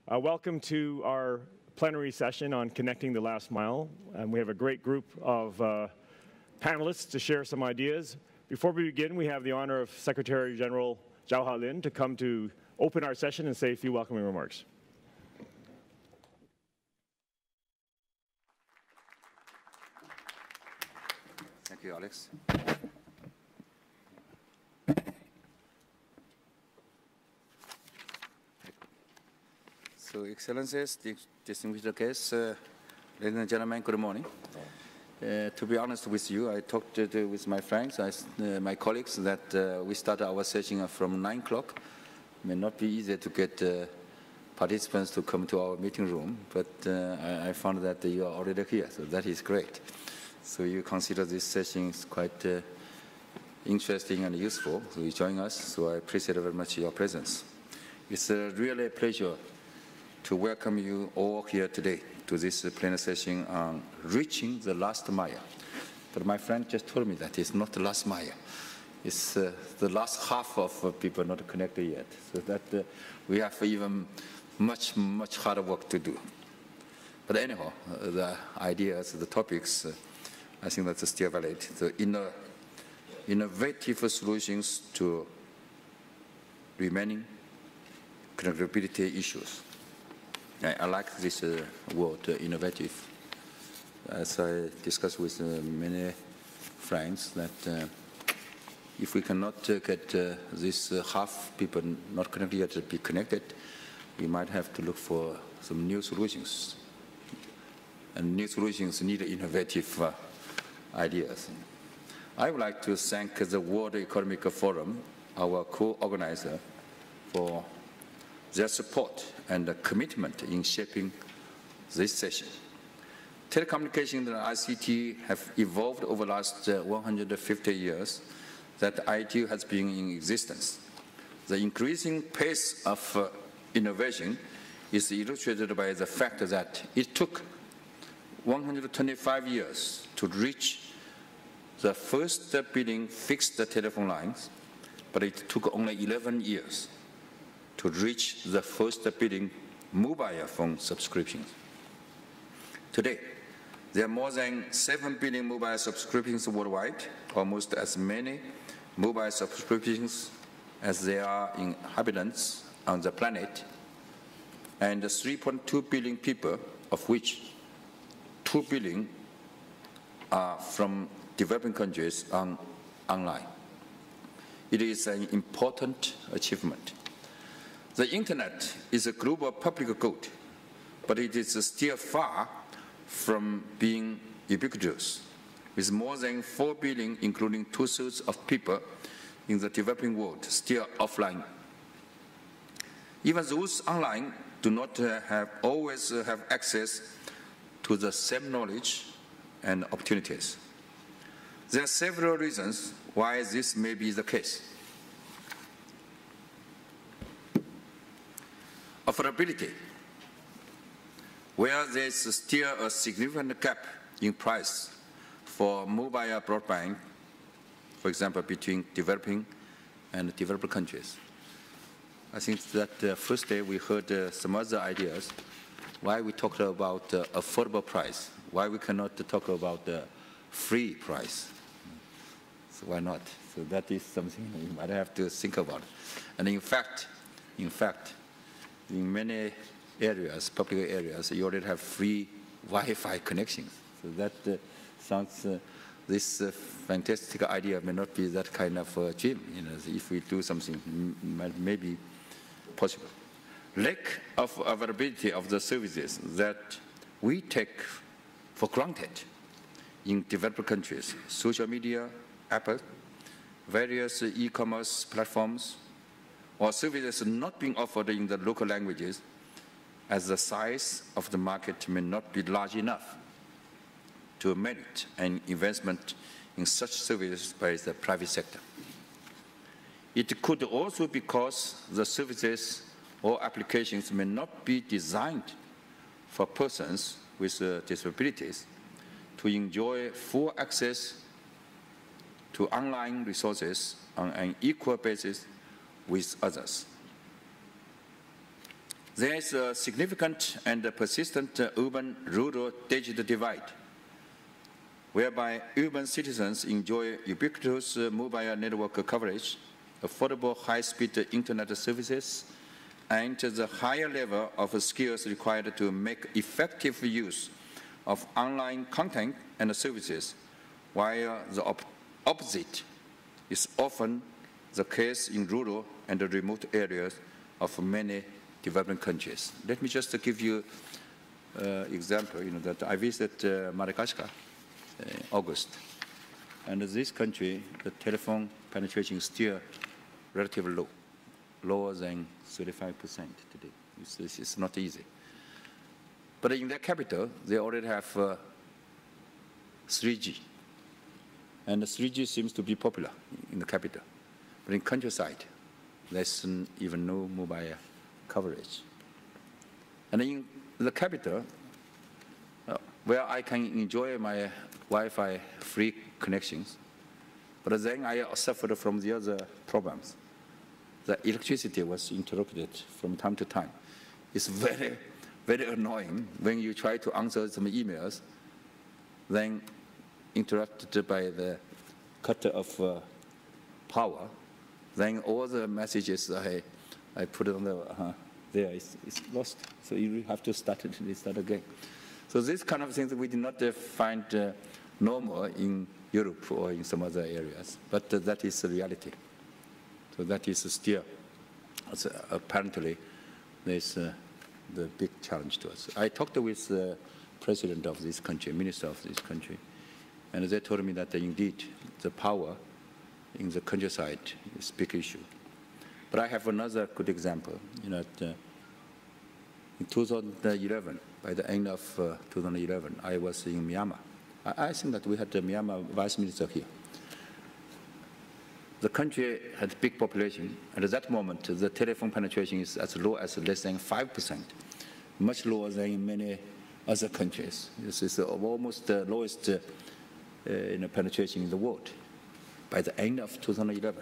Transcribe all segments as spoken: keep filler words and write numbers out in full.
Uh, welcome to our plenary session on connecting the last mile. And we have a great group of uh, panelists to share some ideas. Before we begin, we have the honor of Secretary General Zhao Halin to come to open our session and say a few welcoming remarks. Thank you, Alex. So, Excellencies, distinguished guests, uh, ladies and gentlemen, good morning. Uh, to be honest with you, I talked to, to, with my friends, I, uh, my colleagues, that uh, we started our session from nine o'clock. It may not be easy to get uh, participants to come to our meeting room, but uh, I, I found that you are already here, so that is great. So you consider this session is quite uh, interesting and useful, so you join us, so I appreciate very much your presence. It's uh, really a pleasure to welcome you all here today to this uh, plenary session on reaching the last mile. But my friend just told me that it's not the last mile. It's uh, the last half of uh, people not connected yet. So that uh, we have even much, much harder work to do. But anyhow, uh, the ideas, the topics, uh, I think that's still valid. The inno innovative solutions to remaining connectivity issues. I, I like this uh, word, uh, innovative. As I discussed with uh, many friends, that uh, if we cannot uh, get uh, this uh, half people not connected yet to be connected, we might have to look for some new solutions. And new solutions need innovative uh, ideas. I would like to thank the World Economic Forum, our co-organizer, for their support and commitment in shaping this session. Telecommunications and I C T have evolved over the last uh, one hundred fifty years that I T has been in existence. The increasing pace of uh, innovation is illustrated by the fact that it took one hundred twenty-five years to reach the first billion fixed telephone lines, but it took only eleven years to reach the first billion mobile phone subscriptions. Today, there are more than seven billion mobile subscriptions worldwide, almost as many mobile subscriptions as there are inhabitants on the planet, and three point two billion people, of which two billion are from developing countries on online. It is an important achievement. The Internet is a global public good, but it is still far from being ubiquitous, with more than four billion, including two-thirds of people in the developing world, still offline. Even those online do not uh, have always uh, have access to the same knowledge and opportunities. There are several reasons why this may be the case. Affordability. Where there is still a significant gap in price for mobile broadband, for example, between developing and developed countries. I think that uh, first day we heard uh, some other ideas. Why we talked about uh, affordable price? Why we cannot talk about the uh, free price? So why not? So that is something we might have to think about. And in fact, in fact, in many areas, public areas, you already have free Wi-Fi connections. So that uh, sounds, uh, this uh, fantastic idea may not be that kind of uh, dream. You know, if we do something, might maybe possible. Lack of availability of the services that we take for granted in developed countries, social media, Apple, various e-commerce platforms, or services not being offered in the local languages, as the size of the market may not be large enough to merit an investment in such services by the private sector. It could also be because the services or applications may not be designed for persons with uh, disabilities to enjoy full access to online resources on an equal basis with others. There is a significant and persistent urban-rural digital divide, whereby urban citizens enjoy ubiquitous mobile network coverage, affordable high-speed internet services, and the higher level of skills required to make effective use of online content and services, while the op opposite is often the case in rural and remote areas of many developing countries. Let me just give you an uh, example. You know, that I visited uh, Madagascar in August. And this country, the telephone penetration is still relatively low, lower than thirty-five percent today. It's, it's not easy. But in their capital, they already have uh, three G. And the three G seems to be popular in the capital. But in countryside, there's even no mobile coverage. And in the capital, uh, where I can enjoy my Wi-Fi free connections, but then I suffered from the other problems. The electricity was interrupted from time to time. It's very, very annoying when you try to answer some emails, then interrupted by the cut of uh, power, then all the messages I, I put on the, uh, there, it's, it's lost. So you have to start it, restart again. So this kind of things we did not uh, find uh, normal in Europe or in some other areas, but uh, that is the reality. So that is still, uh, apparently, there's uh, the big challenge to us. I talked with the president of this country, minister of this country, and they told me that uh, indeed the power in the countryside is a big issue. But I have another good example. You know, that, uh, in two thousand eleven, by the end of uh, two thousand eleven, I was in Myanmar. I, I think that we had the Myanmar vice minister here. The country had a big population, and at that moment, the telephone penetration is as low as less than five percent, much lower than in many other countries. This is almost the lowest uh, uh, you know, penetration in the world by the end of two thousand eleven.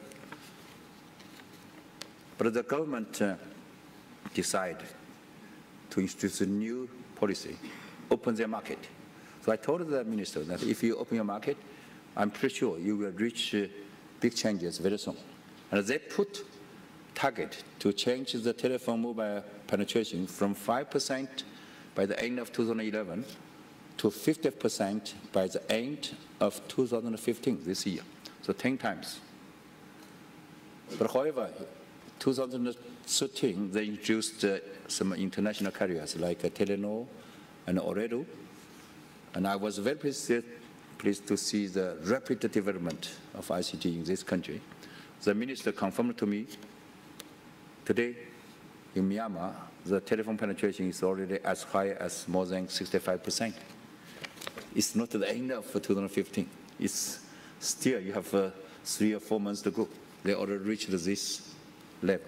But the government uh, decided to introduce a new policy, open their market. So I told the minister that if you open your market, I'm pretty sure you will reach uh, big changes very soon. And they put target to change the telephone mobile penetration from five percent by the end of two thousand eleven to fifty percent by the end of two thousand fifteen, this year. So ten times. But however, two thousand thirteen, they introduced uh, some international carriers like uh, Telenor and Ooredoo. And I was very pleased, pleased to see the rapid development of I C T in this country. The minister confirmed to me today in Myanmar, the telephone penetration is already as high as more than sixty-five percent. It's not the end of two thousand fifteen. It's still, you have uh, three or four months to go. They already reached this level.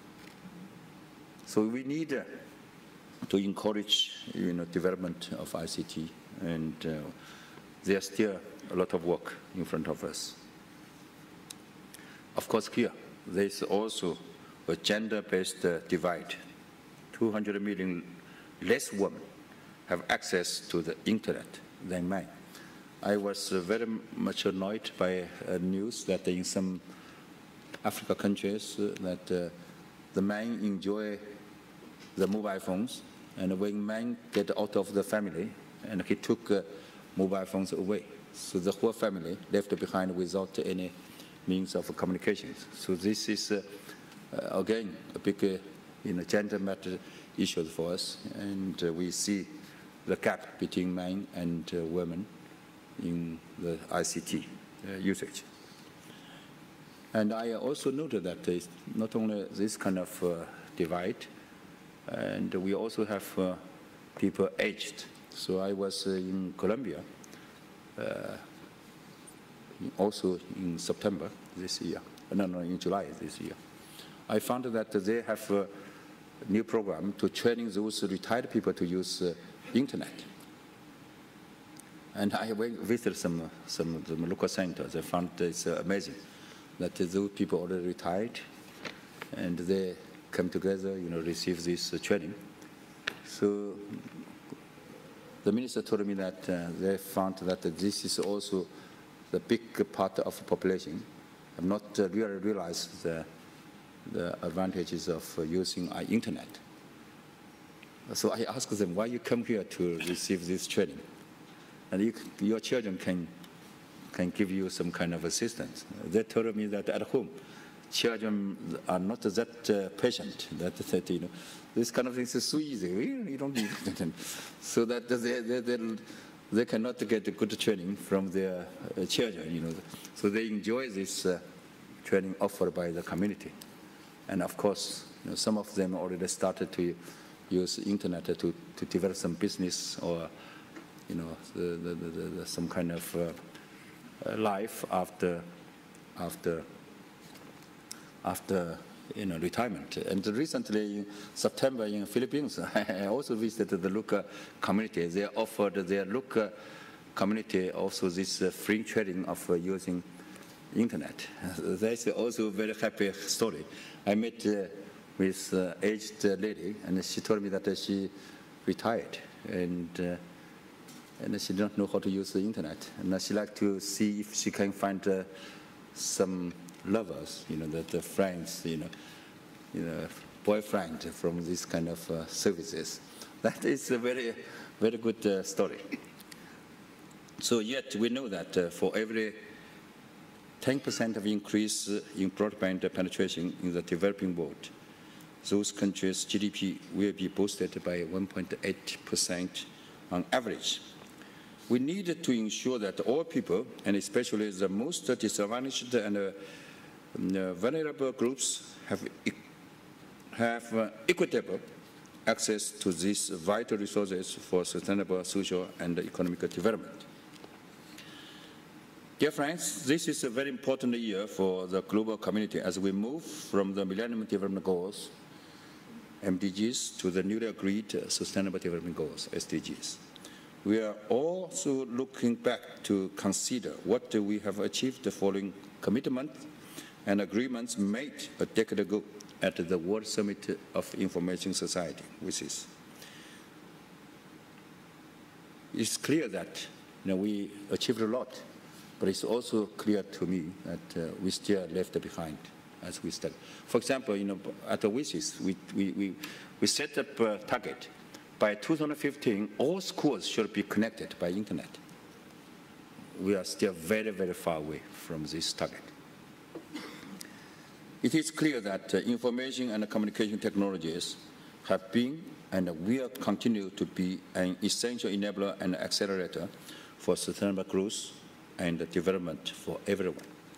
So we need uh, to encourage, you know, development of I C T, and uh, there's still a lot of work in front of us. Of course, here, there's also a gender-based uh, divide. two hundred million less women have access to the internet than men. I was uh, very much annoyed by uh, news that in some African countries uh, that uh, the men enjoy the mobile phones, and when men get out of the family, and he took uh, mobile phones away. So the whole family left behind without any means of communications. So this is, uh, uh, again, a big uh, you know, gender matter issue for us, and uh, we see the gap between men and uh, women in the I C T uh, usage. And I also noted that it's not only this kind of uh, divide, and we also have uh, people aged. So I was uh, in Colombia, uh, also in September this year, no, no, in July this year. I found that they have a new program to training those retired people to use uh, internet. And I went, visited some, some, some local centers. I found it's uh, amazing that those people already retired, and they come together, you know, receive this uh, training. So the minister told me that uh, they found that this is also the big part of the population have not uh, really realized the, the advantages of uh, using uh, internet. So I asked them, why you come here to receive this training? And you, your children can, can give you some kind of assistance. They told me that at home, children are not that uh, patient, that, that, you know, this kind of thing is so easy, you don't need it. So that they, they, they, they cannot get a good training from their uh, children, you know. So they enjoy this uh, training offered by the community. And of course, you know, some of them already started to use internet to, to develop some business or, you know, the, the, the, the, some kind of uh, life after, after, after you know, retirement. And recently, in September in the Philippines, I also visited the local community. They offered their local community also this uh, free training of uh, using internet. That's also a very happy story. I met uh, with an uh, aged lady, and she told me that uh, she retired, and, uh, and she don't know how to use the internet. And she like to see if she can find uh, some lovers, you know, the, the friends, you know, you know, boyfriend from this kind of uh, services. That is a very, very good uh, story. So yet we know that uh, for every ten percent of increase in broadband penetration in the developing world, those countries' G D P will be boosted by one point eight percent on average. We need to ensure that all people, and especially the most disadvantaged and uh, vulnerable groups, have, e have uh, equitable access to these vital resources for sustainable social and economic development. Dear friends, this is a very important year for the global community as we move from the Millennium Development Goals, M D Gs, to the newly agreed uh, Sustainable Development Goals, S D Gs. We are also looking back to consider what we have achieved following commitments and agreements made a decade ago at the World Summit of Information Society, which is. It's clear that you know, we achieved a lot, but it's also clear to me that uh, we still left behind as we study. For example, you know, at the WISIS, we, we, we, we set up a target. By two thousand fifteen, all schools should be connected by internet. We are still very, very far away from this target. It is clear that uh, information and communication technologies have been and will continue to be an essential enabler and accelerator for sustainable growth and development for everyone.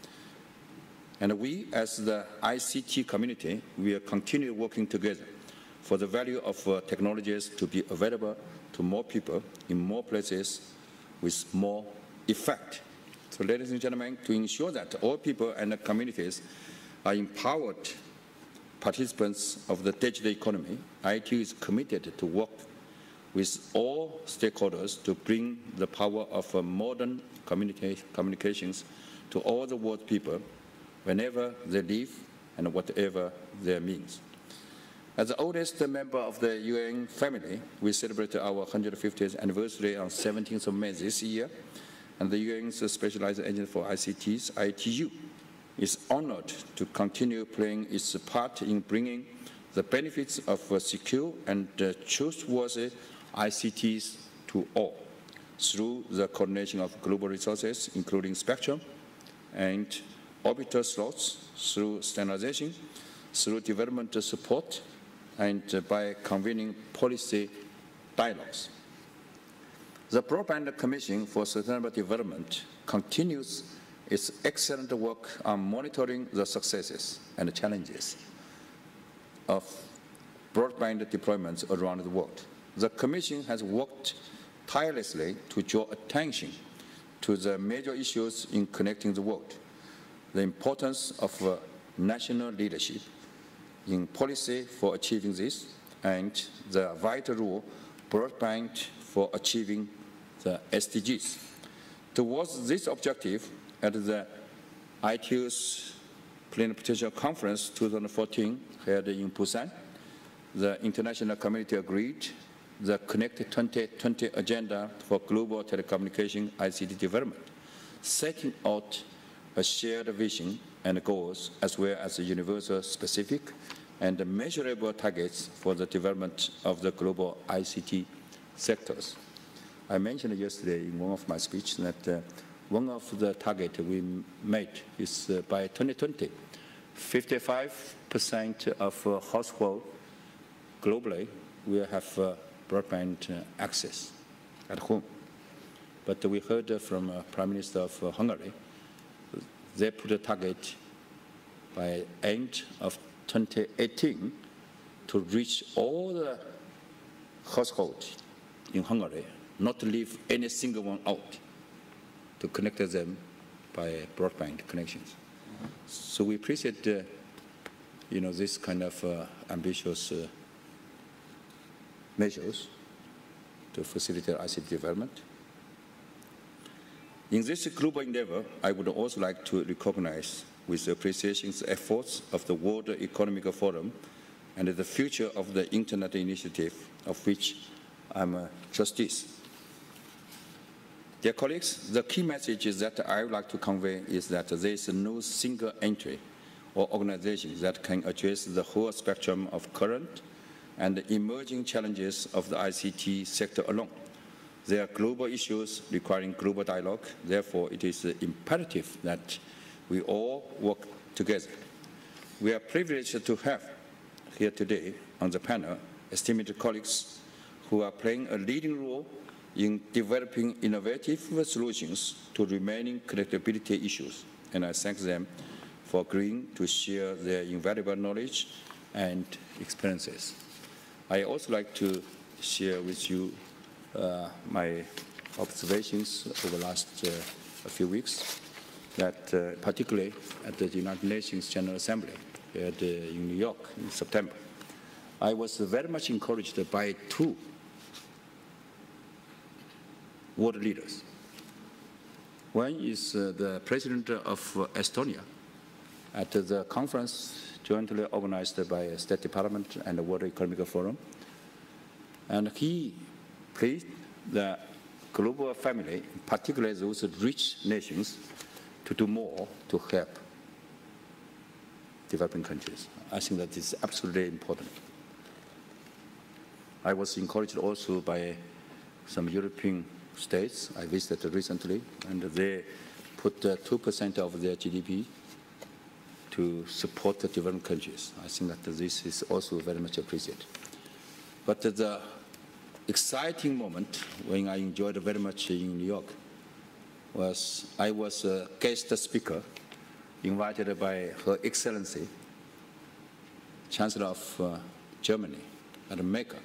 And we, as the I C T community, will continue working together for the value of uh, technologies to be available to more people in more places with more effect. So, ladies and gentlemen, to ensure that all people and communities are empowered participants of the digital economy, I T U is committed to work with all stakeholders to bring the power of uh, modern communica communications to all the world's people whenever they live and whatever their means. As the oldest member of the U N family, we celebrate our one hundred fiftieth anniversary on seventeenth of May this year, and the U N's Specialized Agent for I C Ts, I T U, is honored to continue playing its part in bringing the benefits of uh, secure and uh, trustworthy I C Ts to all through the coordination of global resources, including spectrum and orbital slots, through standardization, through development support, and by convening policy dialogues. The Broadband Commission for Sustainable Development continues its excellent work on monitoring the successes and challenges of broadband deployments around the world. The Commission has worked tirelessly to draw attention to the major issues in connecting the world, the importance of uh, national leadership in policy for achieving this, and the vital role broadband for achieving the S D Gs. Towards this objective, at the I T U's Plenipotentiary Conference twenty fourteen held in Busan, the international community agreed the Connected twenty twenty agenda for global telecommunication I C T development, setting out a shared vision and goals as well as universal specific and measurable targets for the development of the global I C T sectors. I mentioned yesterday in one of my speeches that uh, one of the targets we made is uh, by twenty twenty, fifty-five percent of uh, households globally will have uh, broadband uh, access at home. But we heard uh, from uh, Prime Minister of uh, Hungary, they put a target by end of twenty eighteen to reach all the households in Hungary, not to leave any single one out, to connect them by broadband connections. Mm-hmm. So we appreciate, uh, you know, this kind of uh, ambitious uh, measures to facilitate I C T development. In this global endeavor, I would also like to recognize with appreciation the efforts of the World Economic Forum and the future of the Internet Initiative, of which I'm a trustee. Dear colleagues, the key message that I would like to convey is that there is no single entry or organization that can address the whole spectrum of current and emerging challenges of the I C T sector alone. There are global issues requiring global dialogue. Therefore, it is imperative that we all work together. We are privileged to have here today on the panel esteemed colleagues who are playing a leading role in developing innovative solutions to remaining connectivity issues, and I thank them for agreeing to share their invaluable knowledge and experiences. I also like to share with you uh, my observations over the last uh, a few weeks, that uh, particularly at the United Nations General Assembly at, uh, in New York in September. I was very much encouraged by two world leaders. One is uh, the president of uh, Estonia at the conference jointly organized by the State Department and the World Economic Forum. And he praised the global family, particularly those rich nations, to do more to help developing countries. I think that is absolutely important. I was encouraged also by some European states I visited recently, and they put uh, two percent of their G D P to support the developing countries. I think that this is also very much appreciated. But uh, the exciting moment when I enjoyed very much in New York was I was a guest speaker invited by Her Excellency, Chancellor of uh, Germany at Mecca,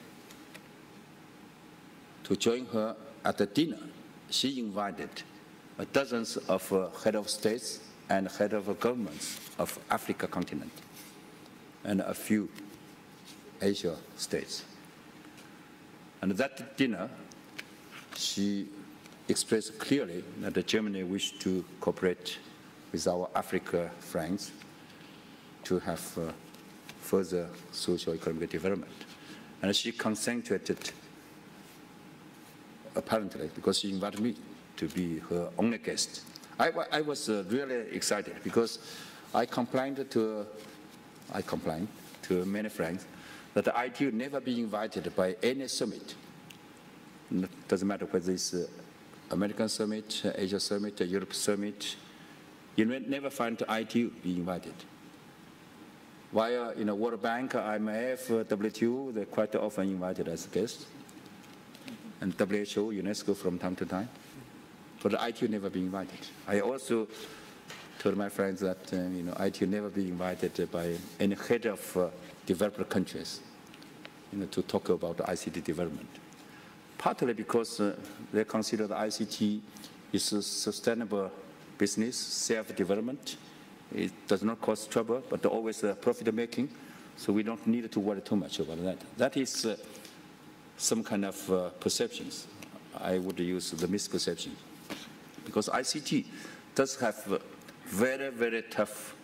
to join her at the dinner. She invited uh, dozens of uh, head of states and head of governments of Africa continent and a few Asia states. And that dinner, she expressed clearly that Germany wished to cooperate with our Africa friends to have uh, further socio-economic development. And she consented, apparently, because she invited me to be her only guest. I, I was uh, really excited because I complained to, I complained to many friends that the I T U never be invited by any summit. It doesn't matter whether it's uh, American summit, uh, Asia summit, uh, Europe summit. You never find the I T U be invited. While you know, World Bank, I M F, uh, W T O, they're quite often invited as guests. And W H O, UNESCO from time to time. But the I T U never be invited. I also told my friends that uh, you know, I T U never be invited by any head of uh, developed countries you know, to talk about I C T development. Partly because uh, they consider the I C T is a sustainable business, self-development. It does not cause trouble, but always uh, profit-making, so we don't need to worry too much about that. That is uh, some kind of uh, perceptions. I would use the misperception. Because I C T does have uh, very, very tough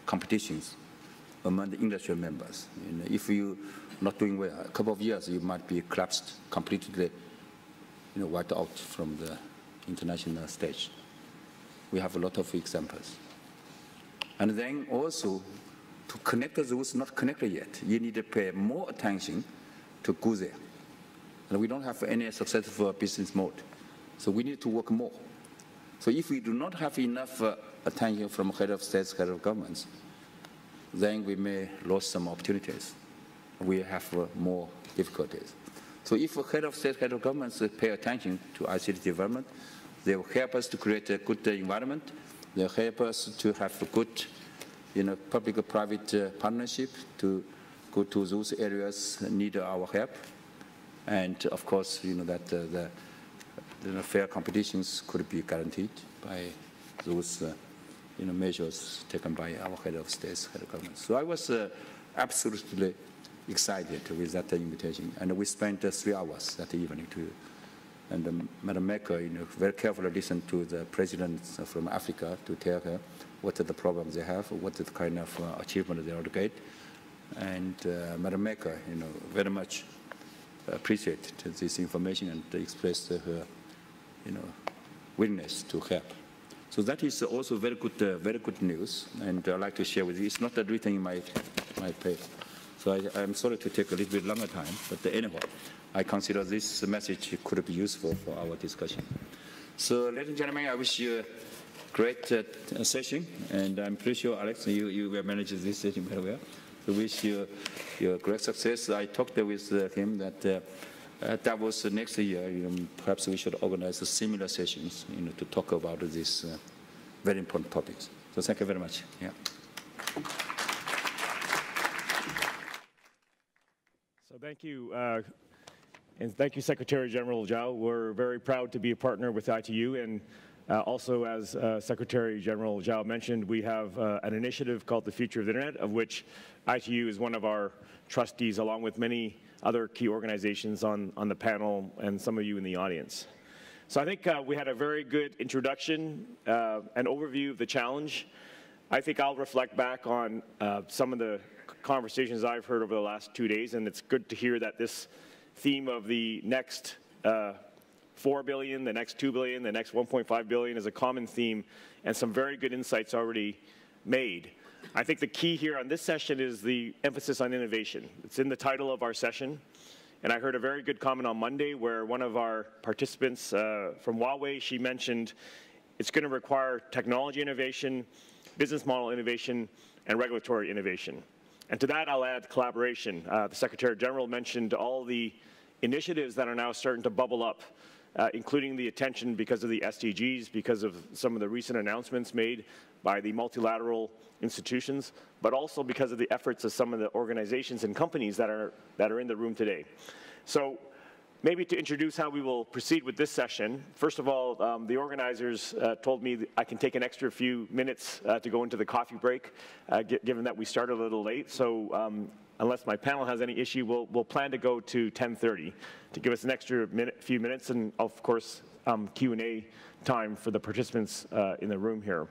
competitions among the industrial members. You know, if you're not doing well, a couple of years, you might be collapsed, completely you know, wiped out from the international stage. We have a lot of examples. And then also, to connect those not connected yet, you need to pay more attention to go there. And we don't have any successful business mode. So we need to work more. So if we do not have enough uh, attention from head of states, head of governments, then we may lose some opportunities. We have uh, more difficulties. So if head of state, head of governments uh, pay attention to I C T development, they will help us to create a good uh, environment. They will help us to have a good, you know, public-private uh, partnership to go to those areas that need our help. And of course, you know, that uh, the, the fair competitions could be guaranteed by those uh, you know, measures taken by our head of states, head of government. So I was uh, absolutely excited with that invitation. And we spent uh, three hours that evening to, and um, Madam Merkel, you know, very carefully listened to the presidents from Africa to tell her what are the problems they have, what is the kind of uh, achievement they ought to get. And uh, Madam Merkel, you know, very much appreciated this information and expressed her, you know, willingness to help. So that is also very good, uh, very good news, and I'd like to share with you. It's not written in my, my paper, so I, I'm sorry to take a little bit longer time, but anyhow, I consider this message could be useful for our discussion. So, ladies and gentlemen, I wish you a great uh, session, and I'm pretty sure, Alex, you, you will manage this session very well. I wish you, you great success. I talked with uh, him that uh, Uh, that was uh, next year. You know, perhaps we should organize similar sessions, you know, to talk about these uh, very important topics. So thank you very much. Yeah. So thank you, uh, and thank you, Secretary General Zhao. We're very proud to be a partner with I T U, and uh, also, as uh, Secretary General Zhao mentioned, we have uh, an initiative called the Future of the Internet, of which I T U is one of our trustees, along with many other key organizations on, on the panel and some of you in the audience. So I think uh, we had a very good introduction, uh, an overview of the challenge. I think I'll reflect back on uh, some of the conversations I've heard over the last two days, and it's good to hear that this theme of the next uh, four billion, the next two billion, the next one point five billion is a common theme, and some very good insights already made. I think the key here on this session is the emphasis on innovation. It's in the title of our session. And I heard a very good comment on Monday where one of our participants uh, from Huawei, she mentioned it's going to require technology innovation, business model innovation, and regulatory innovation. And to that, I'll add collaboration. Uh, the Secretary General mentioned all the initiatives that are now starting to bubble up, uh, including the attention because of the S D Gs, because of some of the recent announcements made by the multilateral institutions, but also because of the efforts of some of the organizations and companies that are, that are in the room today. So maybe to introduce how we will proceed with this session, first of all, um, the organizers uh, told me that I can take an extra few minutes uh, to go into the coffee break, uh, given that we started a little late. So um, unless my panel has any issue, we'll, we'll plan to go to ten thirty to give us an extra minute, few minutes, and of course, um, Q and A time for the participants uh, in the room here.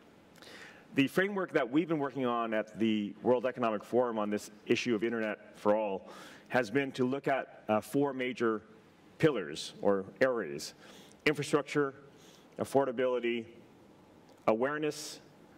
The framework that we've been working on at the World Economic Forum on this issue of Internet for All has been to look at uh, four major pillars or areas: infrastructure, affordability, awareness,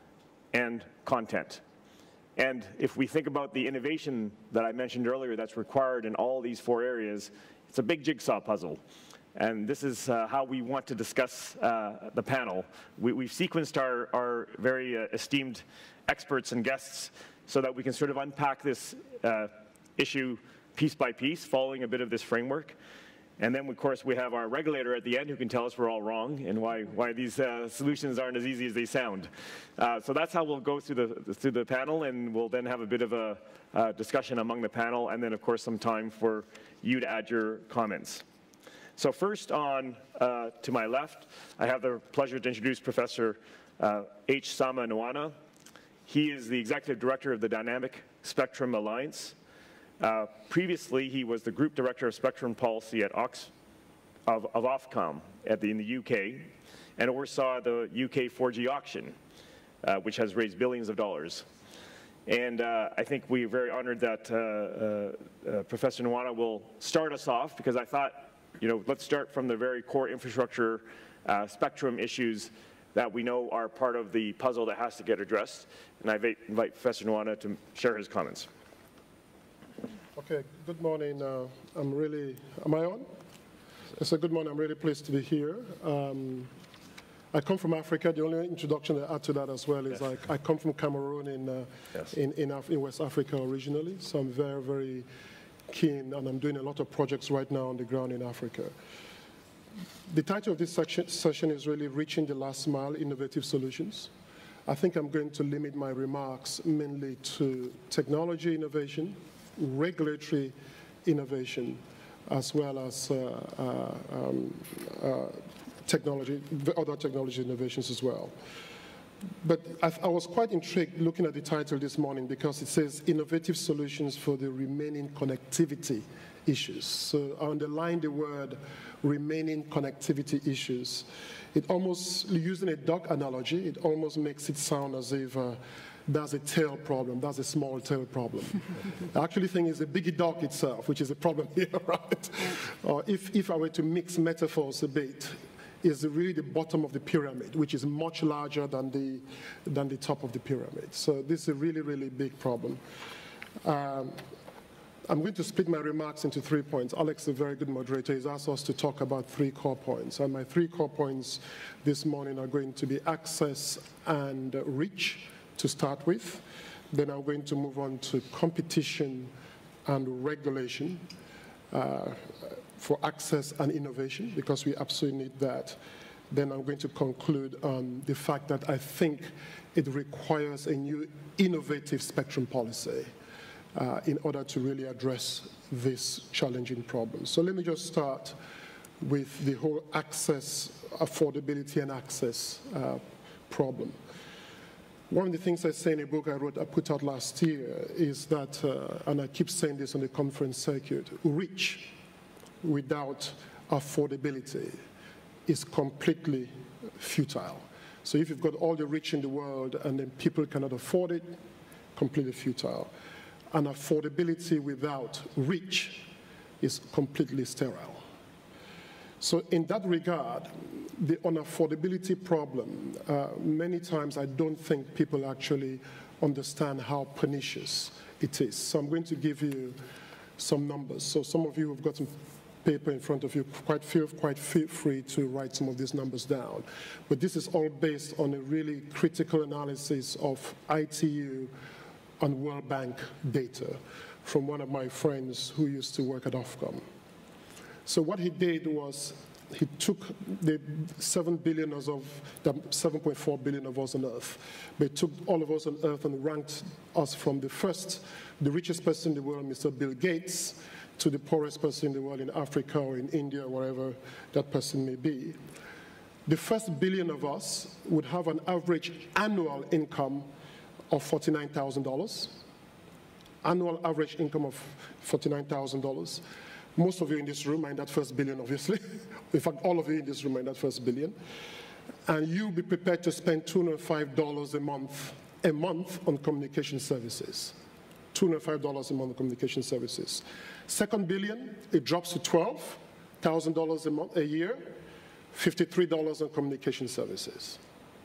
and content. And if we think about the innovation that I mentioned earlier that's required in all these four areas, it's a big jigsaw puzzle. And this is uh, how we want to discuss uh, the panel. We, we've sequenced our, our very uh, esteemed experts and guests so that we can sort of unpack this uh, issue piece by piece, following a bit of this framework. And then, of course, we have our regulator at the end who can tell us we're all wrong and why, why these uh, solutions aren't as easy as they sound. Uh, so that's how we'll go through the, through the panel, and we'll then have a bit of a uh, discussion among the panel, and then, of course, some time for you to add your comments. So first on, uh, to my left, I have the pleasure to introduce Professor uh, H. Sama Nwana. He is the Executive Director of the Dynamic Spectrum Alliance. Uh, previously, he was the Group Director of Spectrum Policy at Ox, of, of Ofcom at the, in the U K, and oversaw the U K four G auction, uh, which has raised billions of dollars. And uh, I think we're very honored that uh, uh, uh, Professor Nwana will start us off, because I thought, you know, let's start from the very core infrastructure uh, spectrum issues that we know are part of the puzzle that has to get addressed. And I invite Professor Nwana to share his comments. Okay, good morning. Uh, I'm really, am I on? So good morning, I'm really pleased to be here. Um, I come from Africa. The only introduction I add to that as well is yes. I, I come from Cameroon in, uh, yes. in, in, Af in West Africa originally, so I'm very, very keen, and I'm doing a lot of projects right now on the ground in Africa. The title of this section, session is really Reaching the Last Mile, Innovative Solutions. I think I'm going to limit my remarks mainly to technology innovation, regulatory innovation, as well as uh, uh, um, uh, technology, other technology innovations as well. But I, I was quite intrigued looking at the title this morning, because it says Innovative Solutions for the Remaining Connectivity Issues. So I underlined the word remaining connectivity issues. It almost, using a dog analogy, it almost makes it sound as if uh, that's a tail problem, that's a small tail problem. I actually think it's the biggie dog itself, which is a problem here, right? Or uh, if, if I were to mix metaphors a bit, is really the bottom of the pyramid, which is much larger than the, than the top of the pyramid. So this is a really, really big problem. Um, I'm going to split my remarks into three points. Alex is a very good moderator. He's asked us to talk about three core points. And my three core points this morning are going to be access and reach to start with. Then I'm going to move on to competition and regulation uh, for access and innovation, because we absolutely need that. Then I'm going to conclude on the fact that I think it requires a new innovative spectrum policy Uh, in order to really address this challenging problem. So let me just start with the whole access, affordability and access uh, problem. One of the things I say in a book I wrote, I put out last year, is that, uh, and I keep saying this on the conference circuit, reach without affordability is completely futile. So if you've got all the reach in the world and then people cannot afford it, completely futile. And affordability without reach is completely sterile. So in that regard, the unaffordability problem, uh, many times I don't think people actually understand how pernicious it is. So I'm going to give you some numbers. So some of you have got some paper in front of you, quite feel quite feel free to write some of these numbers down. But this is all based on a really critical analysis of I T U and World Bank data from one of my friends who used to work at Ofcom. So what he did was he took the seven billion of, the seven point four billion of us on Earth, but he took all of us on Earth and ranked us from the first, the richest person in the world, Mister Bill Gates, to the poorest person in the world in Africa or in India, or wherever that person may be. The first billion of us would have an average annual income of forty-nine thousand dollars, annual average income of forty-nine thousand dollars. Most of you in this room are in that first billion, obviously. In fact, all of you in this room are in that first billion. And you'll be prepared to spend two hundred five dollars a month, a month on communication services. two hundred five dollars a month on communication services. Second billion, it drops to twelve thousand dollars a month, a year, fifty-three dollars on communication services.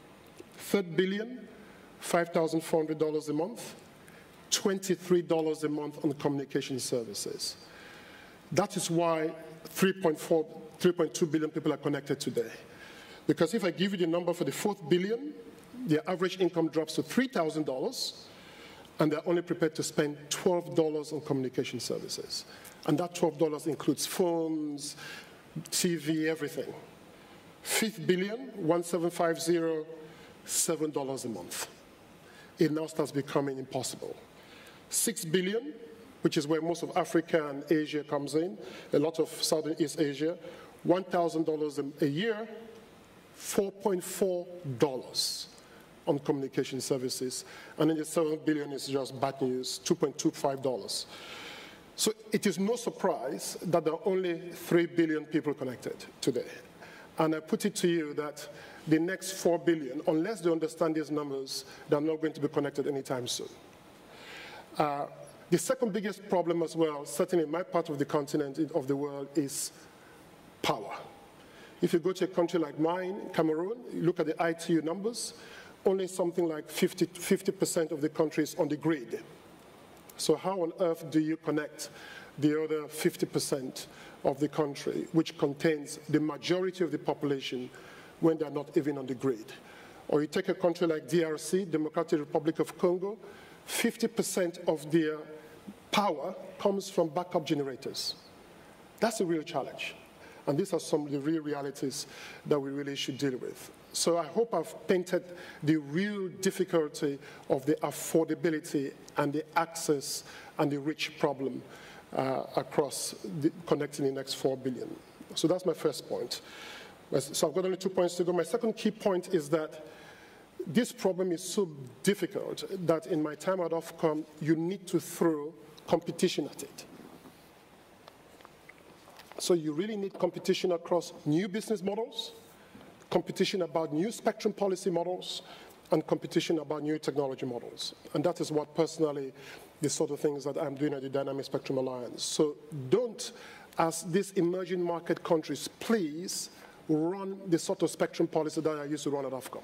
Third billion, five thousand four hundred dollars a month, twenty-three dollars a month on communication services. That is why three point four, three point two billion people are connected today. Because if I give you the number for the fourth billion, their average income drops to three thousand dollars, and they're only prepared to spend twelve dollars on communication services. And that twelve dollars includes phones, T V, everything. Fifth billion, one seven five zero, seven dollars a month. It now starts becoming impossible. Six billion, which is where most of Africa and Asia comes in, a lot of Southern East Asia, one thousand dollars a year, four point four dollars on communication services. And then the seven billion is just bad news, two point two five dollars. So it is no surprise that there are only three billion people connected today. And I put it to you that the next four billion, unless they understand these numbers, they're not going to be connected anytime soon. Uh, the second biggest problem as well, certainly in my part of the continent, of the world, is power. If you go to a country like mine, Cameroon, you look at the I T U numbers, only something like fifty percent of the country is on the grid. So how on earth do you connect the other fifty percent of the country, which contains the majority of the population, when they're not even on the grid? Or you take a country like D R C, Democratic Republic of Congo, fifty percent of their power comes from backup generators. That's a real challenge. And these are some of the real realities that we really should deal with. So I hope I've painted the real difficulty of the affordability and the access and the reach problem uh, across the, connecting the next four billion. So that's my first point. So I've got only two points to go. My second key point is that this problem is so difficult that in my time at Ofcom, you need to throw competition at it. So you really need competition across new business models, competition about new spectrum policy models, and competition about new technology models. And that is what personally, the sort of things that I'm doing at the Dynamic Spectrum Alliance. So don't, as these emerging market countries, please run the sort of spectrum policy that I used to run at Ofcom,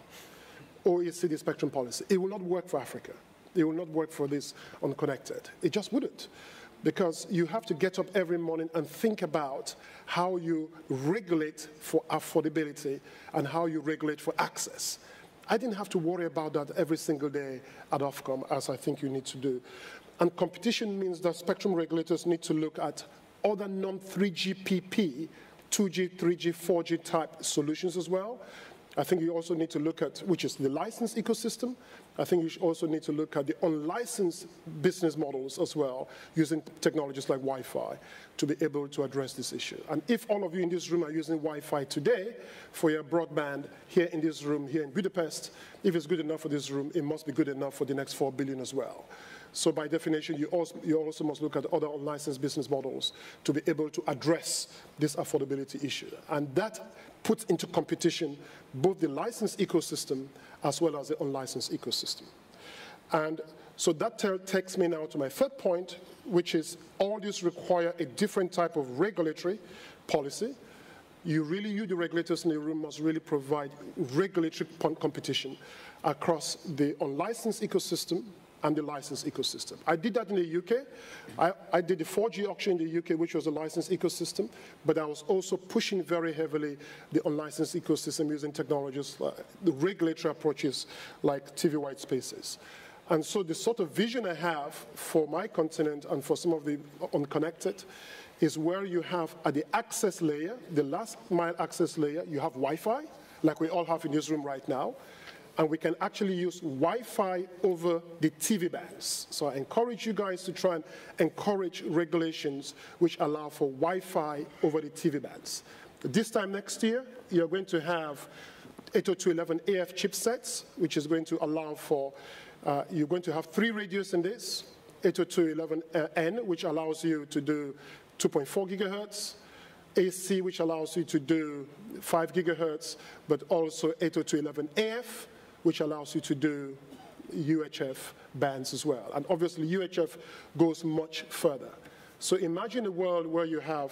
O E C D spectrum policy. It will not work for Africa. It will not work for this unconnected. It just wouldn't. Because you have to get up every morning and think about how you regulate for affordability and how you regulate for access. I didn't have to worry about that every single day at Ofcom, as I think you need to do. And competition means that spectrum regulators need to look at other non three G P P, two G, three G, four G type solutions as well. I think you also need to look at, which is the licensed ecosystem. I think you should also need to look at the unlicensed business models as well, using technologies like Wi-Fi to be able to address this issue. And if all of you in this room are using Wi-Fi today for your broadband here in this room, here in Budapest, if it's good enough for this room, it must be good enough for the next four billion as well. So by definition, you also, you also must look at other unlicensed business models to be able to address this affordability issue. And that puts into competition both the licensed ecosystem as well as the unlicensed ecosystem. And so that takes me now to my third point, which is all these require a different type of regulatory policy. You really, you the regulators in the room must really provide regulatory competition across the unlicensed ecosystem and the licensed ecosystem. I did that in the U K. I, I did the four G auction in the U K, which was a licensed ecosystem, but I was also pushing very heavily the unlicensed ecosystem using technologies, uh, the regulatory approaches like T V white spaces. And so the sort of vision I have for my continent and for some of the unconnected is where you have at the access layer, the last mile access layer, you have Wi-Fi, like we all have in this room right now. And we can actually use Wi-Fi over the T V bands. So I encourage you guys to try and encourage regulations which allow for Wi-Fi over the T V bands. This time next year, you're going to have eight oh two dot eleven A F chipsets, which is going to allow for, uh, you're going to have three radios in this, eight oh two dot eleven N, which allows you to do two point four gigahertz, A C, which allows you to do five gigahertz, but also eight oh two dot eleven A F, which allows you to do U H F bands as well. And obviously, U H F goes much further. So imagine a world where you have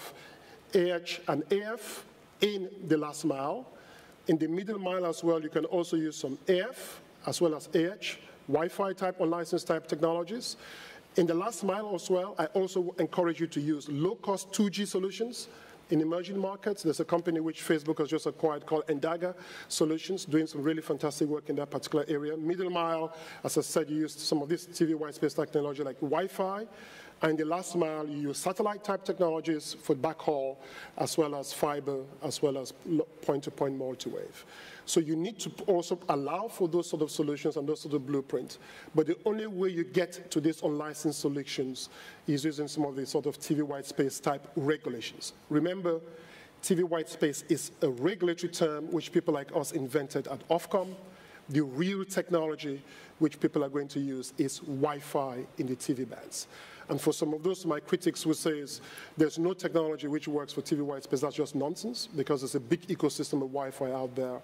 A H and A F in the last mile. In the middle mile as well, you can also use some A F as well as A H, Wi-Fi type, unlicensed type technologies. In the last mile as well, I also encourage you to use low-cost two G solutions. In emerging markets, there's a company which Facebook has just acquired called Endaga Solutions, doing some really fantastic work in that particular area. Middle mile, as I said, you use some of this T V white space technology like Wi-Fi. And the last mile, you use satellite-type technologies for backhaul, as well as fiber, as well as point-to-point multi-wave. So you need to also allow for those sort of solutions and those sort of blueprints. But the only way you get to these unlicensed solutions is using some of the sort of T V white space type regulations. Remember, T V white space is a regulatory term which people like us invented at Ofcom. The real technology which people are going to use is Wi-Fi in the T V bands. And for some of those, my critics will say is there's no technology which works for T V white space. That's just nonsense, because there's a big ecosystem of Wi-Fi out there.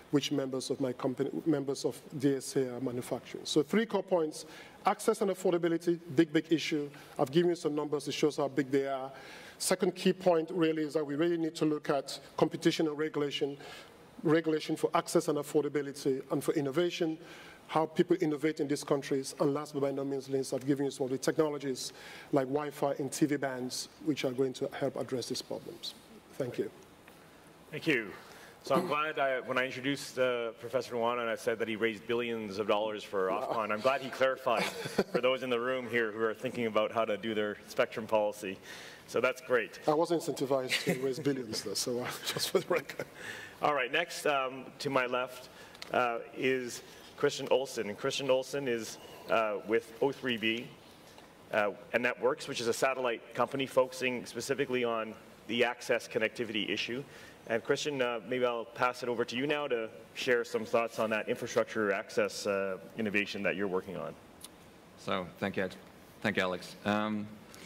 which members of my company, members of D S A are manufacturing. So three core points: access and affordability, big, big issue. I've given you some numbers that shows how big they are. Second key point really is that we really need to look at competition and regulation, regulation for access and affordability and for innovation, how people innovate in these countries. And last but by no means least, I've given you some of the technologies like Wi-Fi and T V bands, which are going to help address these problems. Thank you. Thank you. So I'm glad I, when I introduced uh, Professor Nwana and I said that he raised billions of dollars for Ofcom, I'm glad he clarified for those in the room here who are thinking about how to do their spectrum policy. So that's great. I wasn't incentivized to raise billions, though, so uh, just for the record. All right, next um, to my left uh, is Christian Olsen. And Christian Olsen is uh, with O three B uh, and Networks, which is a satellite company focusing specifically on the access connectivity issue. And Christian, uh, maybe I'll pass it over to you now to share some thoughts on that infrastructure access uh, innovation that you're working on. So, thank you, thank you, Alex. Um,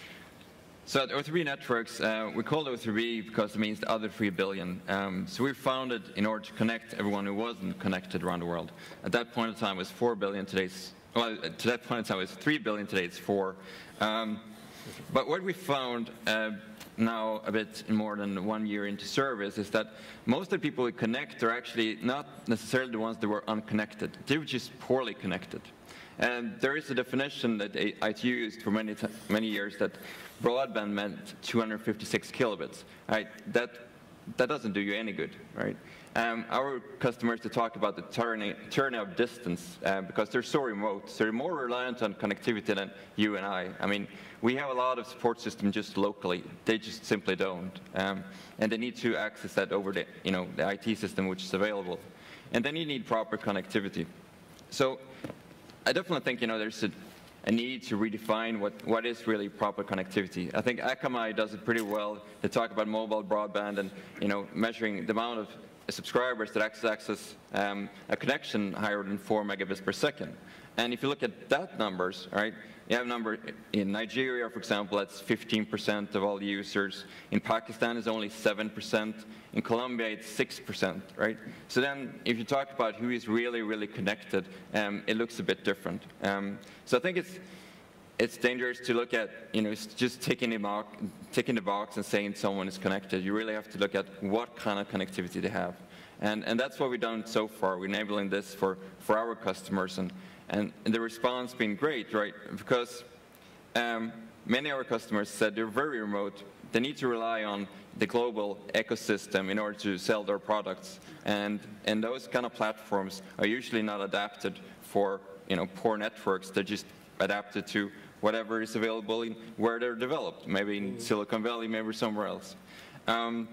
so at O three B Networks, uh, we called O three B because it means the other three billion. Um, so we were founded in order to connect everyone who wasn't connected around the world. At that point in time, it was four billion. Today's, well, to that point in time, it was three billion. Today, it's four. Um, but what we found uh, now a bit more than one year into service is that most of the people we connect are actually not necessarily the ones that were unconnected. They were just poorly connected. And there is a definition that I T U used for many, many years that broadband meant two hundred fifty-six kilobits. Right? That, that doesn't do you any good. Right? Um, our customers, they talk about the turning, turning of distance uh, because they're so remote. So they're more reliant on connectivity than you and I. I mean, we have a lot of support systems just locally. They just simply don't. Um, and they need to access that over the, you know, the I T system which is available. And then you need proper connectivity. So I definitely think, you know, there's a, a need to redefine what, what is really proper connectivity. I think Akamai does it pretty well. They talk about mobile broadband and, you know, measuring the amount of subscribers that access um, a connection higher than four megabits per second. And if you look at that numbers, right, you have a number in Nigeria, for example, that's fifteen percent of all the users. In Pakistan, it's only seven percent. In Colombia, it's six percent, right? So then, if you talk about who is really, really connected, um, it looks a bit different. Um, so I think it's it's dangerous to look at, you know, just ticking the box, ticking the box and saying someone is connected. You really have to look at what kind of connectivity they have, and and that's what we've done so far. We're enabling this for for our customers, and and, and the response has been great, right? Because um, many of our customers said they're very remote. They need to rely on the global ecosystem in order to sell their products, and and those kind of platforms are usually not adapted for, you know, poor networks. They're just adapted to whatever is available in where they're developed, maybe in Silicon Valley, maybe somewhere else. Um,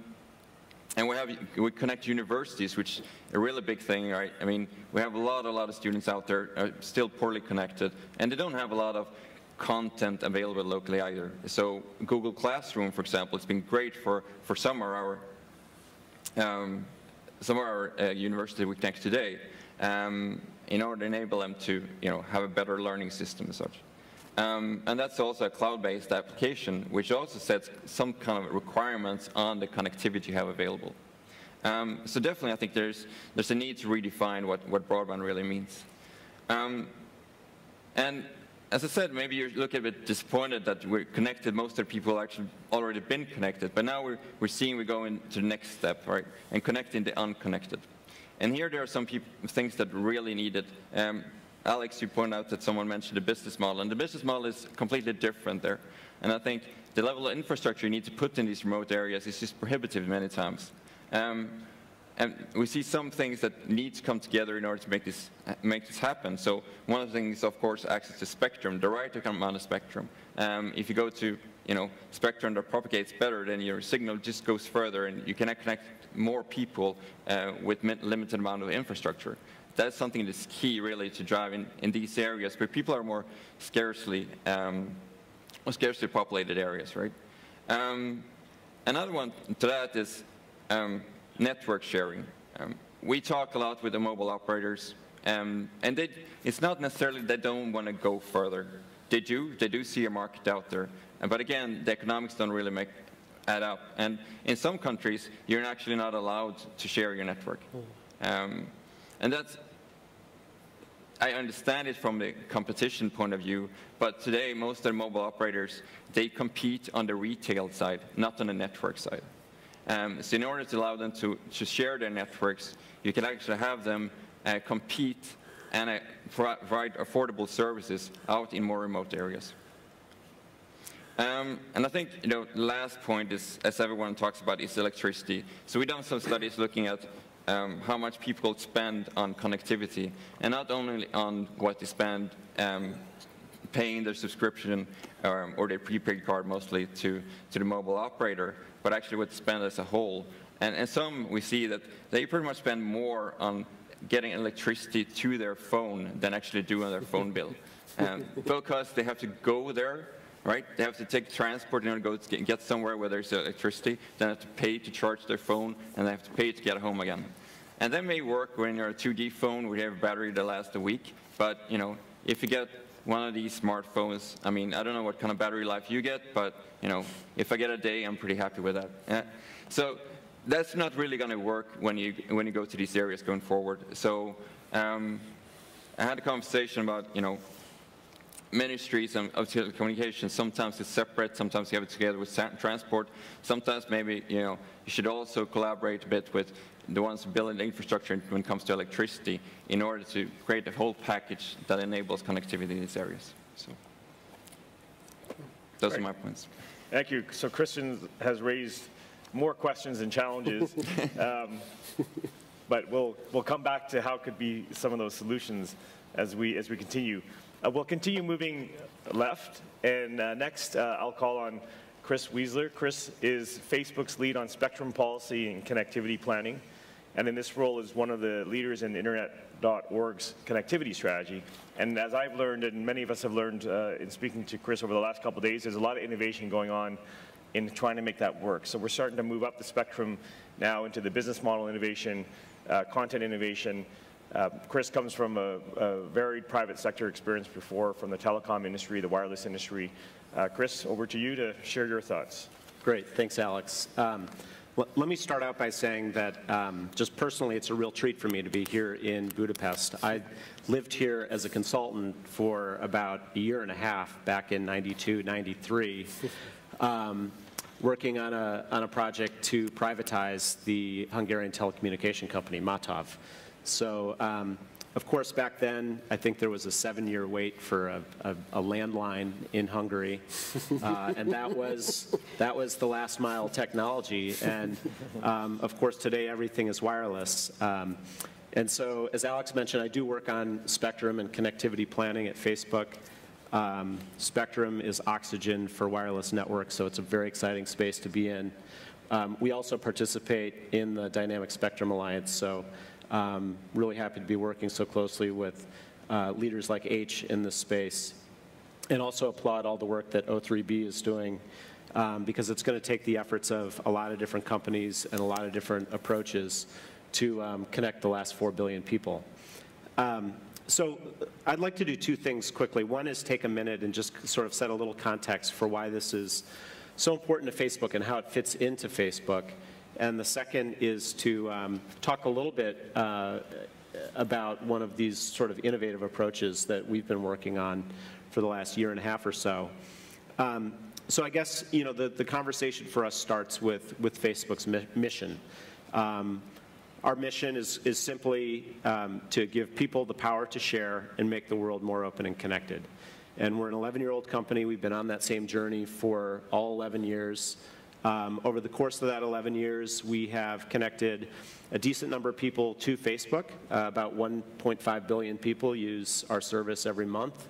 and we have we connect universities, which is a really big thing, right? I mean, we have a lot, a lot of students out there are still poorly connected, and they don't have a lot of content available locally either. So Google Classroom, for example, it's been great for for some of our um, some of our uh, universities we connect today, um, in order to enable them to, you know, have a better learning system and such. Um, and that's also a cloud-based application, which also sets some kind of requirements on the connectivity you have available. Um, so definitely, I think there's there's a need to redefine what what broadband really means. Um, and as I said, maybe you're looking a bit disappointed that we're connected. Most of the people actually already been connected, but now we're we're seeing we go into the next step, right, and connecting the unconnected. And here there are some people, things that really needed. Um, Alex, you point out that someone mentioned the business model, and the business model is completely different there. And I think the level of infrastructure you need to put in these remote areas is just prohibitive many times. Um, and we see some things that need to come together in order to make this make this happen. So one of the things, of course, access to spectrum, the right amount of spectrum. Um, if you go to, you know, spectrum that propagates better, then your signal just goes further, and you can connect more people uh, with limited amount of infrastructure. That's something that's key, really, to drive in, in these areas where people are more scarcely, um, more scarcely populated areas, right? Um, another one to that is um, network sharing. Um, we talk a lot with the mobile operators, um, and they, it's not necessarily they don't want to go further. They do. They do see a market out there. But again, the economics don't really make add up. And in some countries, you're actually not allowed to share your network. Um, And that's, I understand it from the competition point of view, but today most of the mobile operators, they compete on the retail side, not on the network side. Um, so in order to allow them to, to share their networks, you can actually have them uh, compete and uh, provide affordable services out in more remote areas. Um, and I think, you know, the last point is, as everyone talks about, is electricity. So we've done some studies looking at um, how much people spend on connectivity, and not only on what they spend um, paying their subscription um, or their prepaid card mostly to, to the mobile operator, but actually what they spend as a whole. And, and some we see that they pretty much spend more on getting electricity to their phone than actually do on their phone bill. Um, because they have to go there, right? They have to take transport in order to go to get somewhere where there's electricity, then have to pay to charge their phone, and they have to pay to get home again. And that may work when you're a two G phone where you have a battery that lasts a week, but you know, if you get one of these smartphones, I mean, I don't know what kind of battery life you get, but you know, if I get a day, I'm pretty happy with that. Yeah? So that's not really going to work when you when you go to these areas going forward. So um, I had a conversation about, you know, ministries of, of telecommunications. Sometimes it's separate, sometimes you have it together with transport. Sometimes maybe, you know, you should also collaborate a bit with the ones building the infrastructure when it comes to electricity in order to create a whole package that enables connectivity in these areas. So those Great. are my points. Thank you. So Christian has raised more questions and challenges, um, but we'll we'll come back to how could be some of those solutions as we as we continue. Uh, we'll continue moving left, and uh, next uh, I'll call on Chris Wiesler. Chris is Facebook's lead on spectrum policy and connectivity planning, and in this role is one of the leaders in internet dot org's connectivity strategy. And as I've learned, and many of us have learned uh, in speaking to Chris over the last couple of days, there's a lot of innovation going on in trying to make that work. So we're starting to move up the spectrum now into the business model innovation, uh, content innovation. Uh, Chris comes from a, a varied private sector experience before, from the telecom industry, the wireless industry. Uh, Chris, over to you to share your thoughts. Great, thanks, Alex. Um, let me start out by saying that um, just personally, it's a real treat for me to be here in Budapest. I lived here as a consultant for about a year and a half back in ninety-two, ninety-three. Um, working on a, on a project to privatize the Hungarian telecommunication company, Matov. So, um, of course, back then, I think there was a seven-year wait for a, a, a landline in Hungary, uh, and that was, that was the last mile technology. And, um, of course, today everything is wireless. Um, and so, as Alex mentioned, I do work on spectrum and connectivity planning at Facebook. Um, Spectrum is oxygen for wireless networks, so it's a very exciting space to be in. Um, we also participate in the Dynamic Spectrum Alliance, so um, really happy to be working so closely with uh, leaders like H in this space, and also applaud all the work that O three B is doing, um, because it's going to take the efforts of a lot of different companies and a lot of different approaches to um, connect the last four billion people. Um, So I'd like to do two things quickly. One is take a minute and just sort of set a little context for why this is so important to Facebook and how it fits into Facebook. And the second is to um, talk a little bit uh, about one of these sort of innovative approaches that we've been working on for the last year and a half or so. Um, so I guess, you know, the, the conversation for us starts with, with Facebook's mi mission. Um, Our mission is, is simply um, to give people the power to share and make the world more open and connected. And we're an eleven-year-old company. We've been on that same journey for all eleven years. Um, over the course of that eleven years, we have connected a decent number of people to Facebook. Uh, about one point five billion people use our service every month.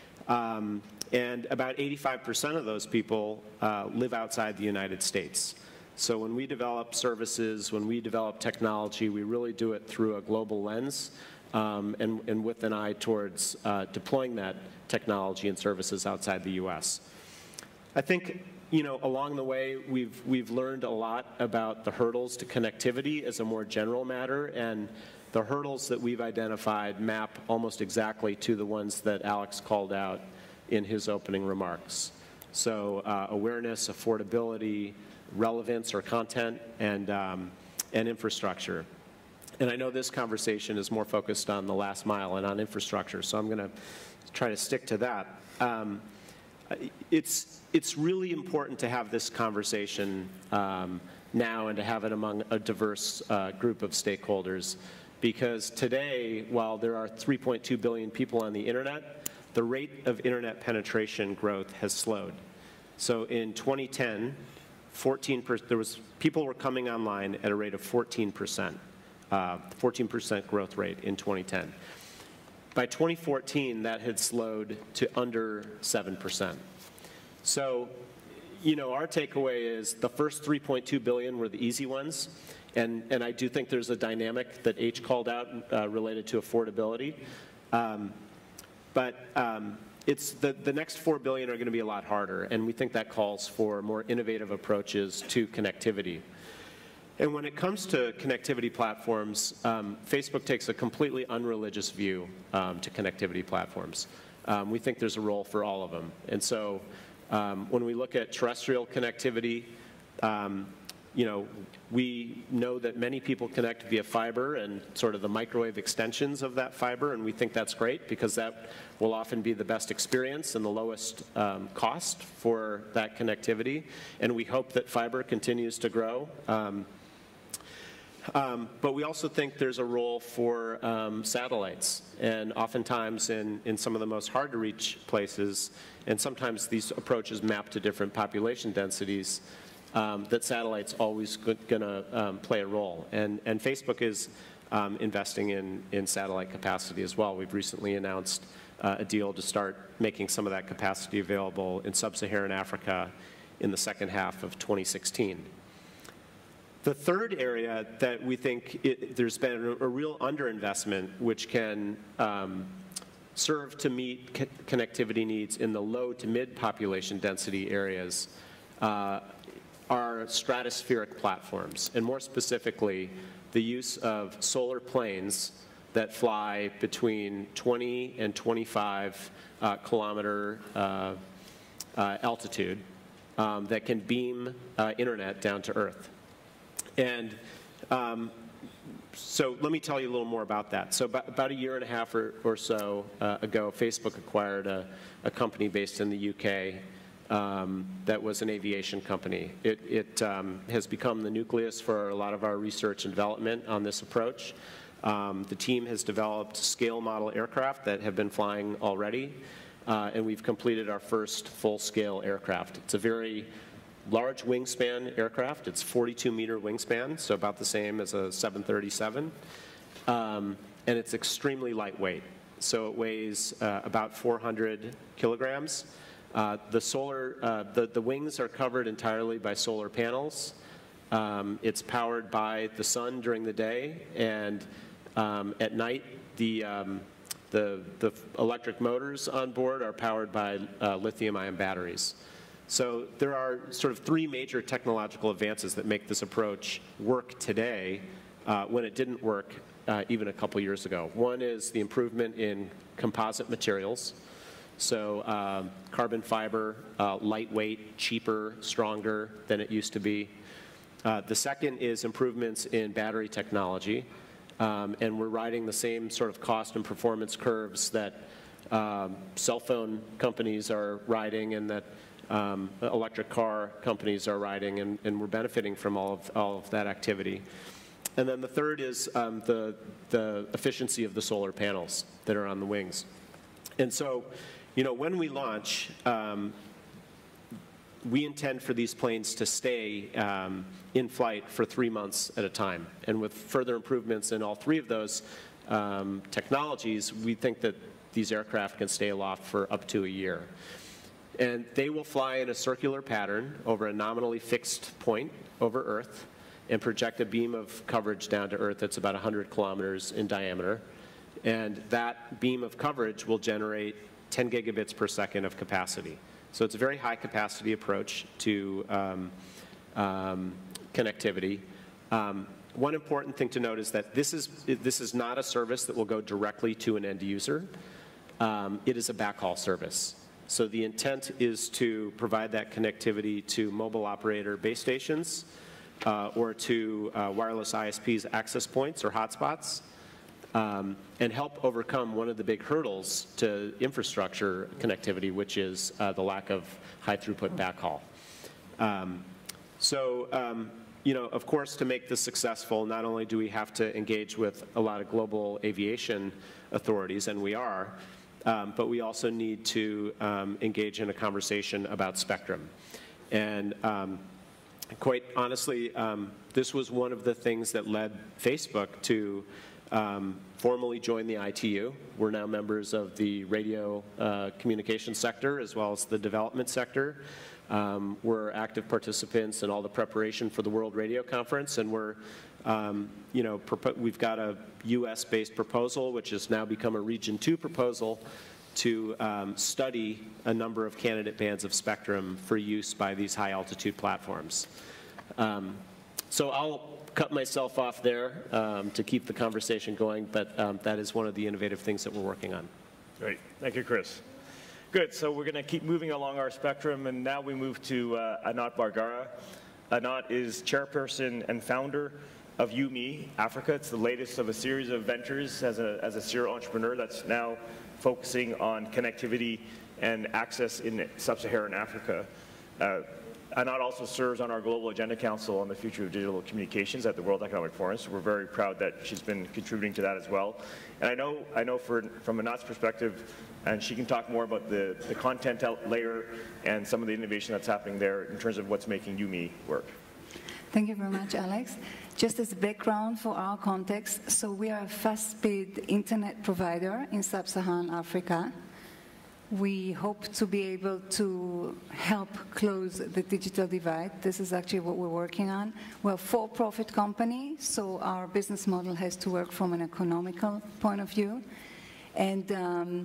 Um, and about eighty-five percent of those people uh, live outside the United States. So when we develop services, when we develop technology, we really do it through a global lens um, and, and with an eye towards uh, deploying that technology and services outside the U S. I think, you know, along the way, we've, we've learned a lot about the hurdles to connectivity as a more general matter, and the hurdles that we've identified map almost exactly to the ones that Alex called out in his opening remarks. So uh, awareness, affordability, relevance or content, and, um, and infrastructure. And I know this conversation is more focused on the last mile and on infrastructure, so I'm going to try to stick to that. Um, it's, it's really important to have this conversation um, now and to have it among a diverse uh, group of stakeholders, because today, while there are three point two billion people on the internet, the rate of internet penetration growth has slowed. So in twenty ten, fourteen percent, there was, people were coming online at a rate of fourteen percent, uh, fourteen percent growth rate in twenty ten. By twenty fourteen, that had slowed to under seven percent. So, you know, our takeaway is the first three point two billion were the easy ones, and, and I do think there's a dynamic that H called out uh, related to affordability. Um, but um, it's the, the next four billion are going to be a lot harder, and we think that calls for more innovative approaches to connectivity. And when it comes to connectivity platforms, um, Facebook takes a completely unreligious view um, to connectivity platforms. Um, we think there's a role for all of them. And so um, when we look at terrestrial connectivity, um, you know, we know that many people connect via fiber and sort of the microwave extensions of that fiber, and we think that's great because that will often be the best experience and the lowest um, cost for that connectivity. And we hope that fiber continues to grow. Um, Um, but we also think there's a role for um, satellites, and oftentimes in, in some of the most hard-to-reach places, and sometimes these approaches map to different population densities, um, that satellites always going to um, play a role. And, and Facebook is um, investing in, in satellite capacity as well. We've recently announced uh, a deal to start making some of that capacity available in sub-Saharan Africa in the second half of twenty sixteen. The third area that we think it, there's been a, a real underinvestment, which can um, serve to meet co connectivity needs in the low to mid population density areas, uh, are stratospheric platforms, and more specifically, the use of solar planes that fly between twenty and twenty-five uh, kilometer uh, uh, altitude um, that can beam uh, internet down to Earth. And um, so let me tell you a little more about that. So about, about a year and a half or, or so uh, ago, Facebook acquired a, a company based in the U K um, that was an aviation company. It, it um, has become the nucleus for a lot of our research and development on this approach. Um, the team has developed scale model aircraft that have been flying already, uh, and we've completed our first full-scale aircraft. It's a very large wingspan aircraft. It's forty-two meter wingspan, so about the same as a seven thirty-seven. Um, and it's extremely lightweight. So it weighs uh, about four hundred kilograms. Uh, the, solar, uh, the, the wings are covered entirely by solar panels. Um, it's powered by the sun during the day, and um, at night, the, um, the, the electric motors on board are powered by uh, lithium-ion batteries. So there are sort of three major technological advances that make this approach work today uh, when it didn't work uh, even a couple years ago. One is the improvement in composite materials. So uh, carbon fiber, uh, lightweight, cheaper, stronger than it used to be. Uh, the second is improvements in battery technology. Um, and we're riding the same sort of cost and performance curves that um, cell phone companies are riding and that Um, electric car companies are riding, and, and we're benefiting from all of, all of that activity. And then the third is um, the, the efficiency of the solar panels that are on the wings. And so, you know, when we launch, um, we intend for these planes to stay um, in flight for three months at a time. And with further improvements in all three of those um, technologies, we think that these aircraft can stay aloft for up to a year. And they will fly in a circular pattern over a nominally fixed point over Earth and project a beam of coverage down to Earth that's about one hundred kilometers in diameter. And that beam of coverage will generate ten gigabits per second of capacity. So it's a very high capacity approach to um, um, connectivity. Um, one important thing to note is that this is, this is not a service that will go directly to an end user. Um, it is a backhaul service. So the intent is to provide that connectivity to mobile operator base stations uh, or to uh, wireless I S Ps access points or hotspots, um, and help overcome one of the big hurdles to infrastructure connectivity, which is uh, the lack of high throughput backhaul. Um, so, um, you know, of course, to make this successful, not only do we have to engage with a lot of global aviation authorities, and we are, um, but we also need to um, engage in a conversation about spectrum. And um, quite honestly, um, this was one of the things that led Facebook to um, formally join the I T U. We're now members of the radio uh, communications sector as well as the development sector. Um, we're active participants in all the preparation for the World Radio Conference, and we're, um, you know, we've got a U S-based proposal, which has now become a Region two proposal, to um, study a number of candidate bands of spectrum for use by these high-altitude platforms. Um, so I'll cut myself off there um, to keep the conversation going, but um, that is one of the innovative things that we're working on. Great. Thank you, Chris. Good. So we're going to keep moving along our spectrum, and now we move to uh, Anat Bargara. Anat is chairperson and founder of UMe Africa. It's the latest of a series of ventures as a, as a serial entrepreneur that's now focusing on connectivity and access in sub-Saharan Africa. Uh, Anat also serves on our Global Agenda Council on the Future of Digital Communications at the World Economic Forum, so we're very proud that she's been contributing to that as well. And I know, I know for, from Anat's perspective, and she can talk more about the, the content layer and some of the innovation that's happening there in terms of what's making UMe work. Thank you very much, Alex. Just as background for our context, so we are a fast-speed internet provider in sub-Saharan Africa. We hope to be able to help close the digital divide. This is actually what we're working on. We're a for-profit company, so our business model has to work from an economical point of view. And um,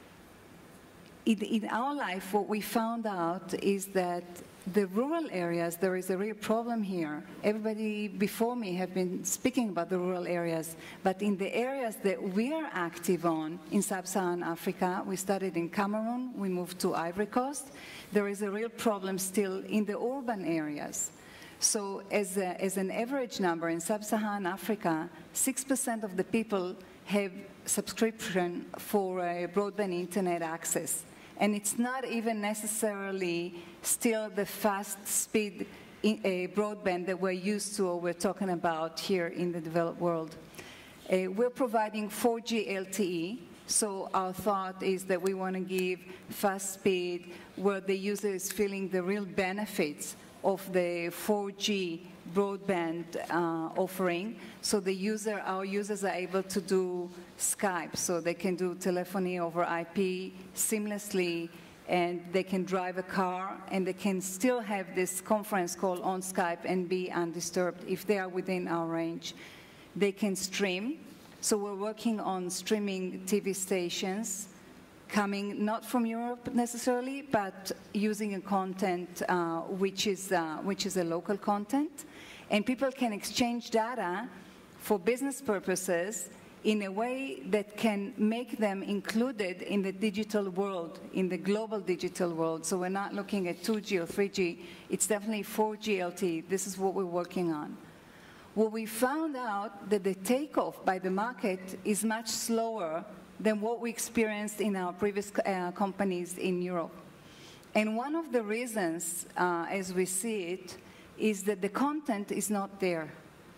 in, in our life, what we found out is that the rural areas, there is a real problem here. Everybody before me have been speaking about the rural areas, but in the areas that we are active on in sub-Saharan Africa, we started in Cameroon, we moved to Ivory Coast, there is a real problem still in the urban areas. So as, a, as an average number in sub-Saharan Africa, six percent of the people have subscription for uh, broadband internet access. And it's not even necessarily still the fast speed in, uh, broadband that we're used to or we're talking about here in the developed world. Uh, we're providing four G L T E, so our thought is that we want to give fast speed where the user is feeling the real benefits of the four G broadband uh, offering. So the user, our users are able to do Skype, so they can do telephony over I P seamlessly, and they can drive a car, and they can still have this conference call on Skype and be undisturbed if they are within our range. They can stream, so we're working on streaming T V stations, coming not from Europe necessarily, but using a content uh, which is uh, which is a local content, and people can exchange data for business purposes in a way that can make them included in the digital world, in the global digital world. So we're not looking at two G or three G, it's definitely four G L T E. This is what we're working on. Well, we found out that the takeoff by the market is much slower than what we experienced in our previous uh, companies in Europe. And one of the reasons, uh, as we see it, is that the content is not there.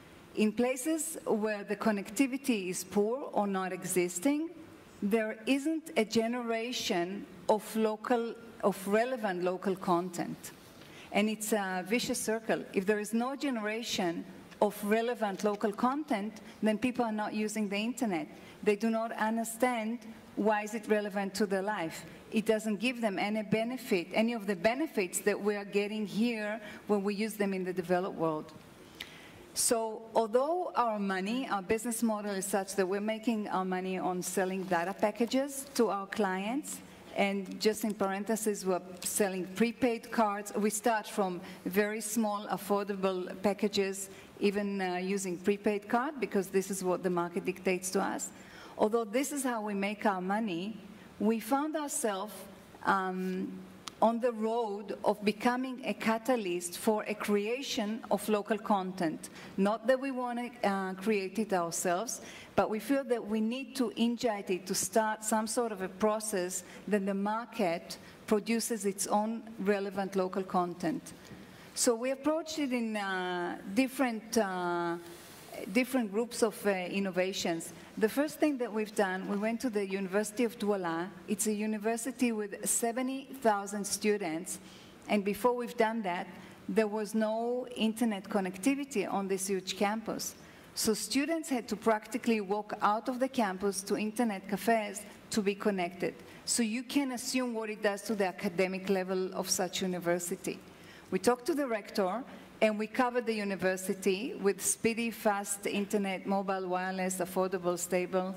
In places where the connectivity is poor or not existing, there isn't a generation of local, of relevant local content. And it's a vicious circle. If there is no generation of relevant local content, then people are not using the internet. They do not understand why is it relevant to their life. It doesn't give them any benefit, any of the benefits that we are getting here when we use them in the developed world. So although our money, our business model is such that we're making our money on selling data packages to our clients, and just in parentheses, we're selling prepaid cards. We start from very small, affordable packages, even uh, using prepaid card, because this is what the market dictates to us. Although this is how we make our money, we found ourselves um, on the road of becoming a catalyst for a creation of local content. Not that we want to uh, create it ourselves, but we feel that we need to inject it to start some sort of a process that the market produces its own relevant local content. So we approached it in uh, different, uh, different groups of uh, innovations. The first thing that we've done, we went to the University of Douala. It's a university with seventy thousand students. And before we've done that, there was no internet connectivity on this huge campus. So students had to practically walk out of the campus to internet cafes to be connected. So you can assume what it does to the academic level of such university. We talked to the rector, and we covered the university with speedy, fast internet, mobile, wireless, affordable, stable.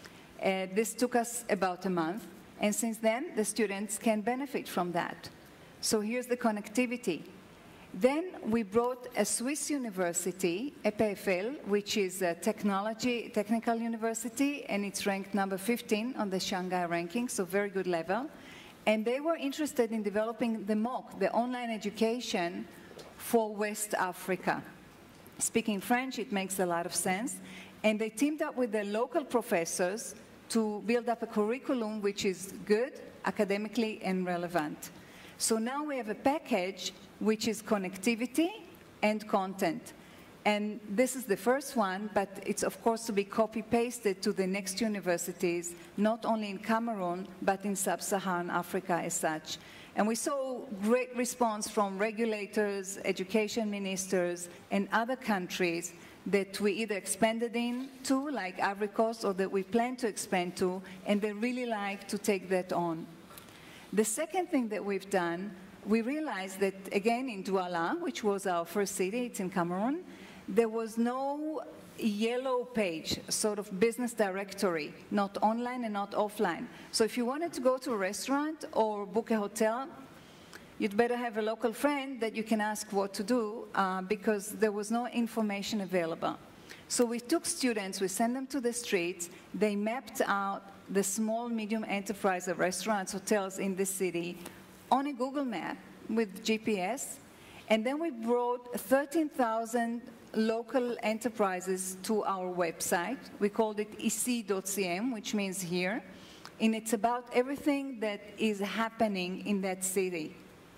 Uh, this took us about a month, and since then, the students can benefit from that. So here's the connectivity. Then we brought a Swiss university, E P F L, which is a technology, technical university, and it's ranked number fifteen on the Shanghai ranking, so very good level. And they were interested in developing the M O C, the online education, for West Africa. Speaking French, it makes a lot of sense. And they teamed up with the local professors to build up a curriculum which is good, academically, and relevant. So now we have a package which is connectivity and content. And this is the first one, but it's of course to be copy-pasted to the next universities, not only in Cameroon, but in sub-Saharan Africa as such. And we saw great response from regulators, education ministers, and other countries that we either expanded into, like Ivory Coast, or that we plan to expand to, and they really like to take that on. The second thing that we've done, we realized that, again, in Douala, which was our first city, it's in Cameroon, there was no yellow page, sort of business directory, not online and not offline. So if you wanted to go to a restaurant or book a hotel, you'd better have a local friend that you can ask what to do uh, because there was no information available. So we took students, we sent them to the streets, they mapped out the small, medium enterprise of restaurants, hotels in the city on a Google map with G P S, and then we brought thirteen thousand local enterprises to our website. We called it ici dot c m, which means here, and it's about everything that is happening in that city.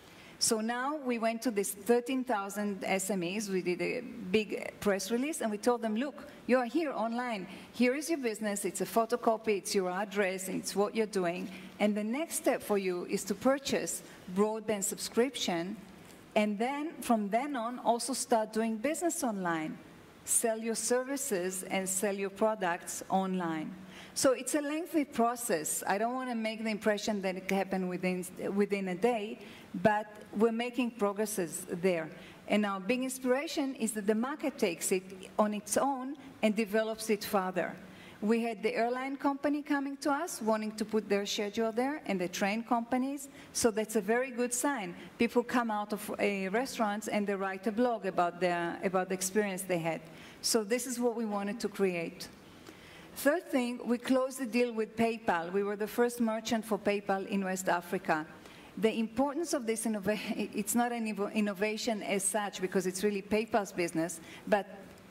So now we went to these thirteen thousand S M Es, we did a big press release, and we told them, look, you are here online, here is your business, it's a photocopy, it's your address, it's what you're doing, and the next step for you is to purchase broadband subscription, and then from then on also start doing business online. Sell your services and sell your products online. So it's a lengthy process. I don't want to make the impression that it happened within, within a day, but we're making progresses there. And our big inspiration is that the market takes it on its own and develops it further. We had the airline company coming to us, wanting to put their schedule there, and the train companies. So that's a very good sign. People come out of uh, restaurants and they write a blog about the, about the experience they had. So this is what we wanted to create. Third thing, we closed the deal with PayPal. We were the first merchant for PayPal in West Africa. The importance of this innovation, it's not an innovation as such because it's really PayPal's business, but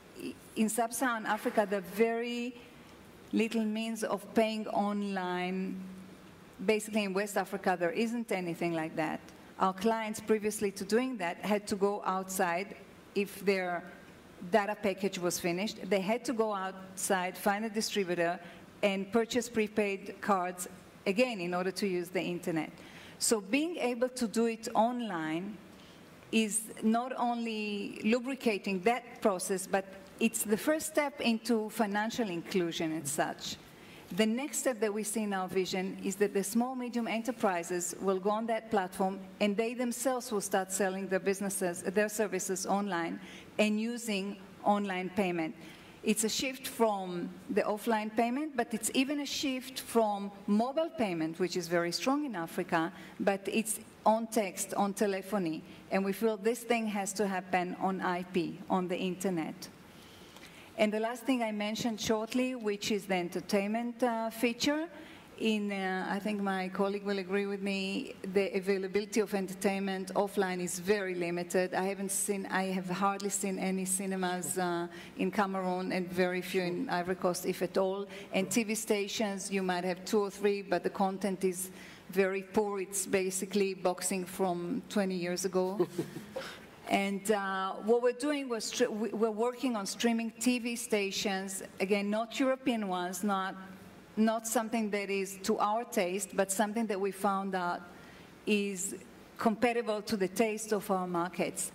in sub-Saharan Africa, there are very little means of paying online. Basically, in West Africa, there isn't anything like that. Our clients previously to doing that had to go outside if their data package was finished. They had to go outside, find a distributor, and purchase prepaid cards, again, in order to use the internet. So being able to do it online is not only lubricating that process, but it's the first step into financial inclusion and such. The next step that we see in our vision is that the small, medium enterprises will go on that platform and they themselves will start selling their businesses, their services online and using online payment. It's a shift from the offline payment, but it's even a shift from mobile payment, which is very strong in Africa, but it's on text, on telephony. And we feel this thing has to happen on I P, on the internet. And the last thing I mentioned shortly, which is the entertainment uh, feature, in, uh, I think my colleague will agree with me, the availability of entertainment offline is very limited. I haven't seen, I have hardly seen any cinemas uh, in Cameroon and very few in Ivory Coast, if at all. And T V stations, you might have two or three, but the content is very poor. It's basically boxing from twenty years ago. And uh, what we're doing was, we're working on streaming T V stations, again, not European ones, not not something that is to our taste, but something that we found out is compatible to the taste of our markets.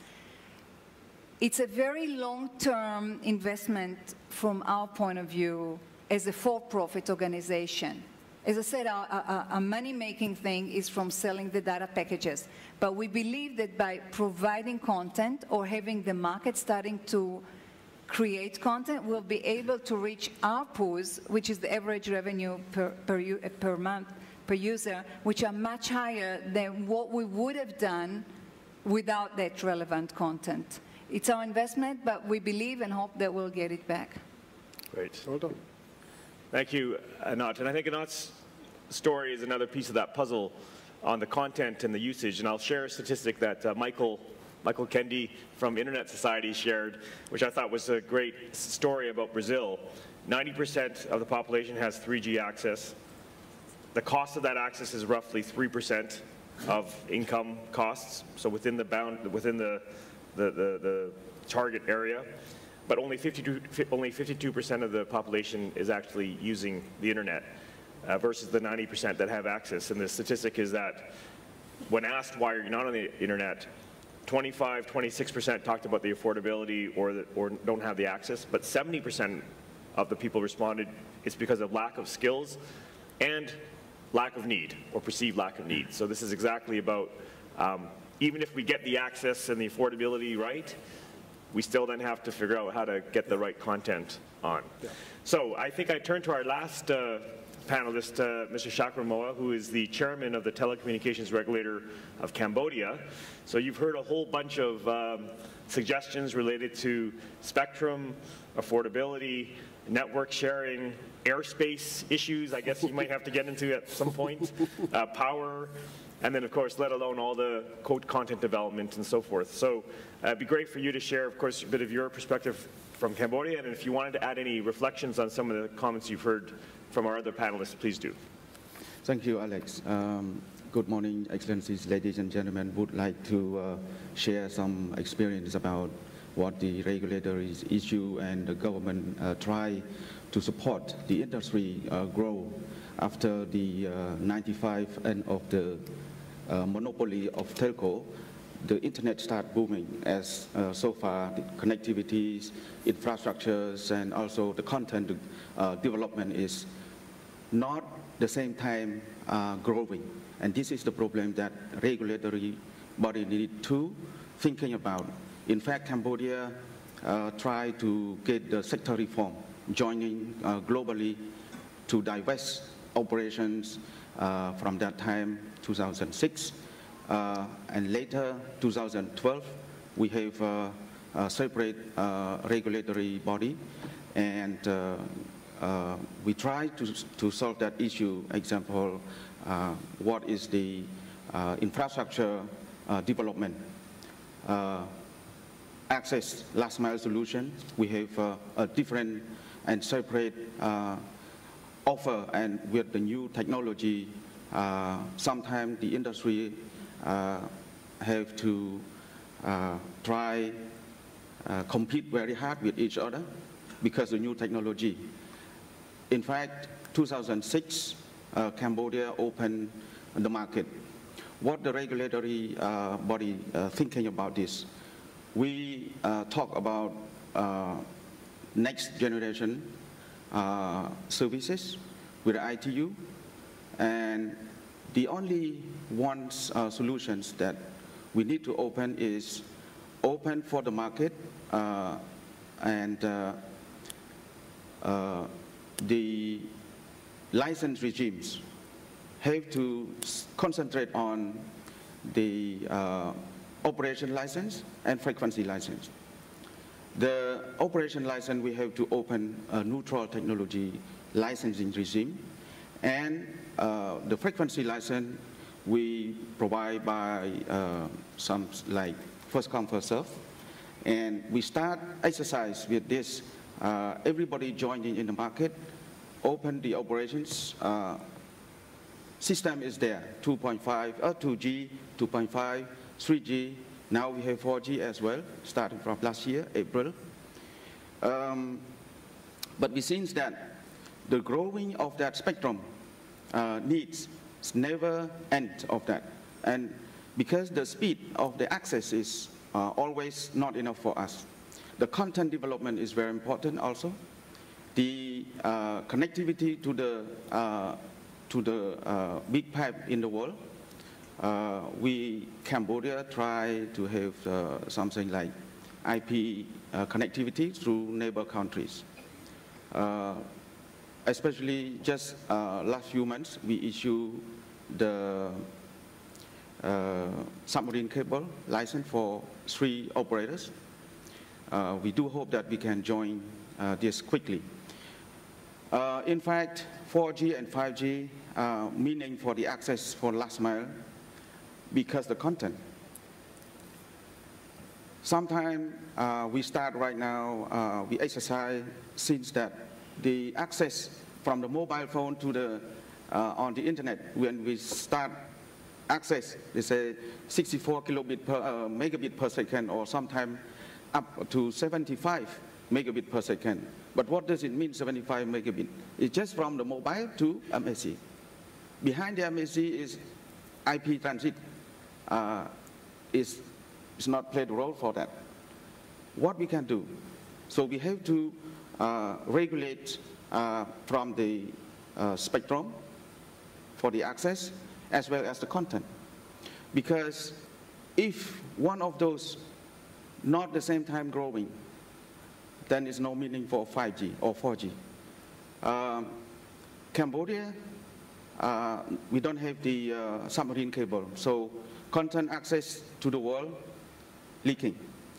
It's a very long-term investment from our point of view as a for-profit organization. As I said, our, our, our money-making thing is from selling the data packages. But we believe that by providing content or having the market starting to create content, we'll be able to reach our pools, which is the average revenue per, per, per month per user, which are much higher than what we would have done without that relevant content. It's our investment, but we believe and hope that we'll get it back. Great. Well done. Thank you, Anat. And I think Anat's story is another piece of that puzzle on the content and the usage. And I'll share a statistic that uh, Michael Michael Kendi from Internet Society shared, which I thought was a great story about Brazil. ninety percent of the population has three G access. The cost of that access is roughly three percent of income costs, so within the bound, within the, the, the, the target area. But only fifty-two, only fifty-two percent of the population is actually using the internet uh, versus the ninety percent that have access. And the statistic is that when asked why are you not on the internet, twenty-five, twenty-six percent talked about the affordability or, the, or don't have the access, but seventy percent of the people responded it's because of lack of skills and lack of need or perceived lack of need. So this is exactly about um, even if we get the access and the affordability right, we still then have to figure out how to get the right content on. Yeah. So I think I turn to our last uh, panelist, uh, Mister Chakramoa, who is the chairman of the telecommunications regulator of Cambodia. So you've heard a whole bunch of um, suggestions related to spectrum, affordability, network sharing, airspace issues, I guess you might have to get into at some point, uh, power, and then, of course, let alone all the code content development and so forth. So uh, it'd be great for you to share, of course, a bit of your perspective from Cambodia, and if you wanted to add any reflections on some of the comments you've heard from our other panelists, please do. Thank you, Alex. Um, good morning, Excellencies, ladies and gentlemen. Would like to uh, share some experience about what the regulators issue and the government uh, try to support the industry uh, grow after the uh, ninety-five end of the uh, monopoly of telco. The internet started booming as uh, so far the connectivities, infrastructures, and also the content uh, development is not the same time uh, growing. And this is the problem that regulatory body need to thinking about. In fact, Cambodia uh, tried to get the sector reform, joining uh, globally to divest operations uh, from that time, two thousand six. Uh, and later, two thousand twelve, we have uh, a separate uh, regulatory body, and uh, uh, we try to, to solve that issue. Example, uh, what is the uh, infrastructure uh, development? Uh, access last mile solution, we have uh, a different and separate uh, offer, and with the new technology, uh, sometimes the industry uh, have to uh, try uh, compete very hard with each other because of new technology. In fact, two thousand six, uh, Cambodia opened the market. What the regulatory uh, body uh, thinking about this? We uh, talk about uh, next generation uh, services with I T U, and the only one uh, solutions that we need to open is open for the market, uh, and uh, uh, the license regimes have to concentrate on the uh, operation license and frequency license. The operation license, we have to open a neutral technology licensing regime, And uh, the frequency license we provide by uh, some like first come, first serve. And we start exercise with this. Uh, everybody joining in the market, open the operations. Uh, system is there, two point five, uh, two G, two point five, three G. Now we have four G as well, starting from last year, April. Um, but we see that the growing of that spectrum uh, needs never end of that. And because the speed of the access is uh, always not enough for us. The content development is very important also. The uh, connectivity to the, uh, to the uh, big pipe in the world. Uh, we, Cambodia, try to have uh, something like I P uh, connectivity through neighbor countries. Uh, especially just uh, last few months, we issue the uh, submarine cable license for three operators. Uh, we do hope that we can join uh, this quickly. Uh, in fact, four G and five G, uh, meaning for the access for last mile, because the content. Sometimes uh, we start right now, uh, we exercise since that the access from the mobile phone to the, uh, on the internet, when we start access, they say sixty-four kilobit per uh, megabit per second, or sometimes up to seventy-five megabit per second. But what does it mean, seventy-five megabit? It's just from the mobile to M A C. Behind the M A C is I P transit. Uh, is is not played a role for that. What we can do? So we have to uh, regulate uh, from the uh, spectrum for the access as well as the content. Because if one of those not at the same time growing, then it's no meaning for five G or four G. Um, Cambodia, uh, we don't have the uh, submarine cable, so content access to the world leaking.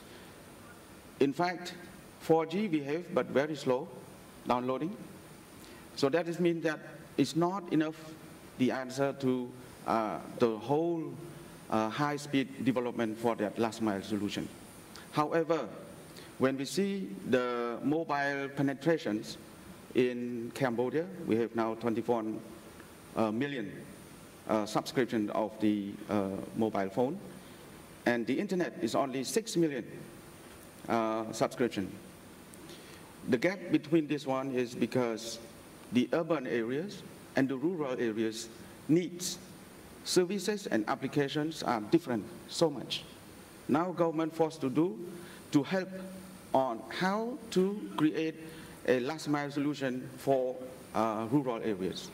In fact, four G we have, but very slow downloading. So that is mean that it's not enough the answer to uh, the whole uh, high-speed development for that last mile solution. However, when we see the mobile penetrations in Cambodia, we have now twenty-four uh, million uh, subscription of the uh, mobile phone, and the internet is only six million uh, subscription. The gap between this one is because the urban areas and the rural areas needs services and applications are different so much. Now government forced to do to help on how to create a last mile solution for uh, rural areas.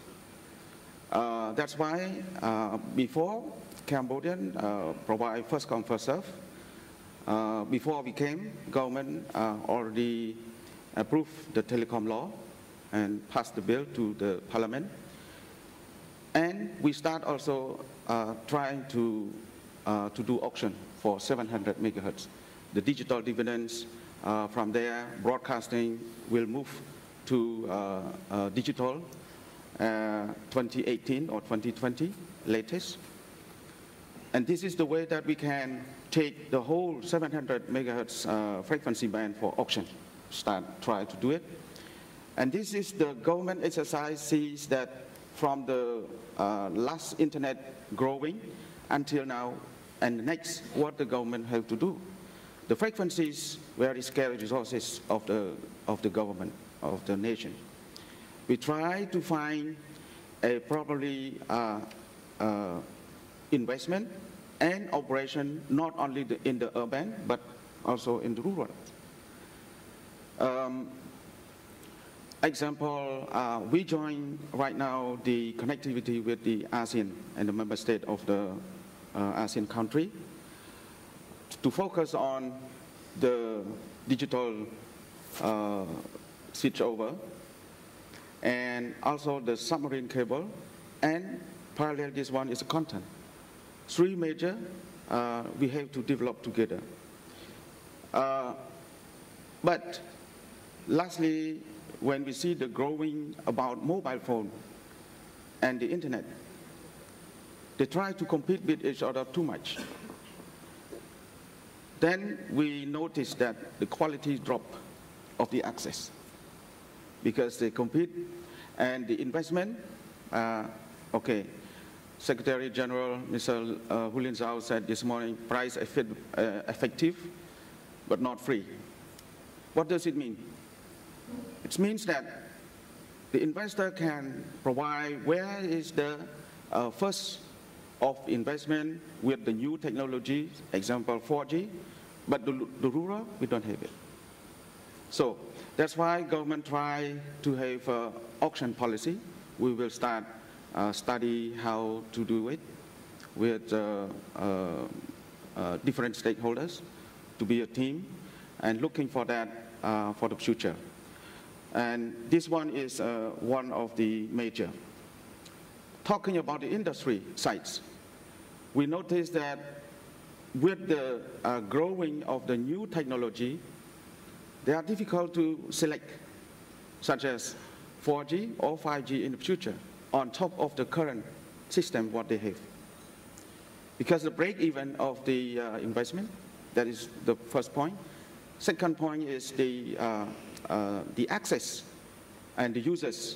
Uh, that's why uh, before Cambodian uh, provide first come first serve. Uh, before we came, government uh, already approved the telecom law and passed the bill to the parliament. And we start also uh, trying to uh, to do auction for seven hundred megahertz. The digital dividends uh, from there, broadcasting will move to uh, uh, digital uh, twenty eighteen or twenty twenty latest. And this is the way that we can take the whole seven hundred megahertz uh, frequency band for auction. Start try to do it. And this is the government exercise sees that from the uh, last internet growing until now, and next what the government have to do. The frequencies very scarce resources of the of the government of the nation. We try to find a properly uh, uh, investment and operation not only the, in the urban but also in the rural. Um, example, uh, we join right now the connectivity with the ASEAN and the member state of the uh, ASEAN country to focus on the digital uh, switchover and also the submarine cable, and parallel this one is the content. Three major uh, we have to develop together. Uh, but lastly, when we see the growing about mobile phone, and the internet, they try to compete with each other too much. Then we notice that the quality drop of the access because they compete, and the investment, uh, okay, Secretary General Mister Uh, Hu Lin-Zhao said this morning, price effect, uh, effective, but not free. What does it mean? It means that the investor can provide where is the uh, first of investment with the new technology, example four G, but the, the rural, we don't have it. So that's why government try to have uh, auction policy. We will start uh, study how to do it with uh, uh, uh, different stakeholders to be a team and looking for that uh, for the future. And this one is uh, one of the major. Talking about the industry sites, we noticed that with the uh, growing of the new technology, they are difficult to select, such as four G or five G in the future, on top of the current system what they have. Because the break-even of the uh, investment, that is the first point. Second point is the, uh, uh, the access and the users.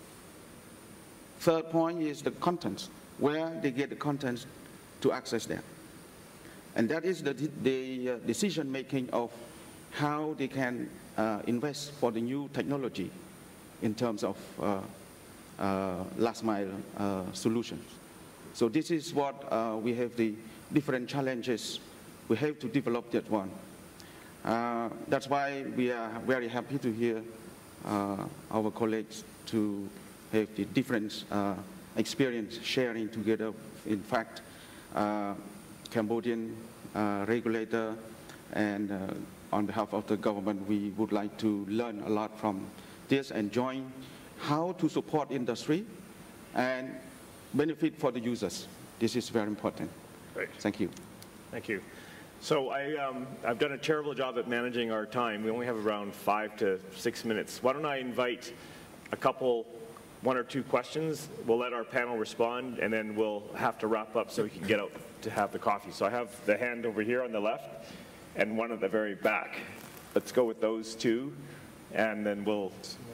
Third point is the content, where they get the content to access them. And that is the, the uh, decision-making of how they can uh, invest for the new technology in terms of uh, uh, last-mile uh, solutions. So this is what uh, we have the different challenges. We have to develop that one. Uh, that's why we are very happy to hear uh, our colleagues to have the different uh, experience sharing together. In fact, uh, Cambodian uh, regulator and uh, on behalf of the government, we would like to learn a lot from this and join how to support industry and benefit for the users. This is very important. Great. Thank you. Thank you. So I, um, I've done a terrible job at managing our time. We only have around five to six minutes. Why don't I invite a couple, one or two questions. We'll let our panel respond, and then we'll have to wrap up so we can get out to have the coffee. So I have the hand over here on the left and one at the very back. Let's go with those two, and then we'll,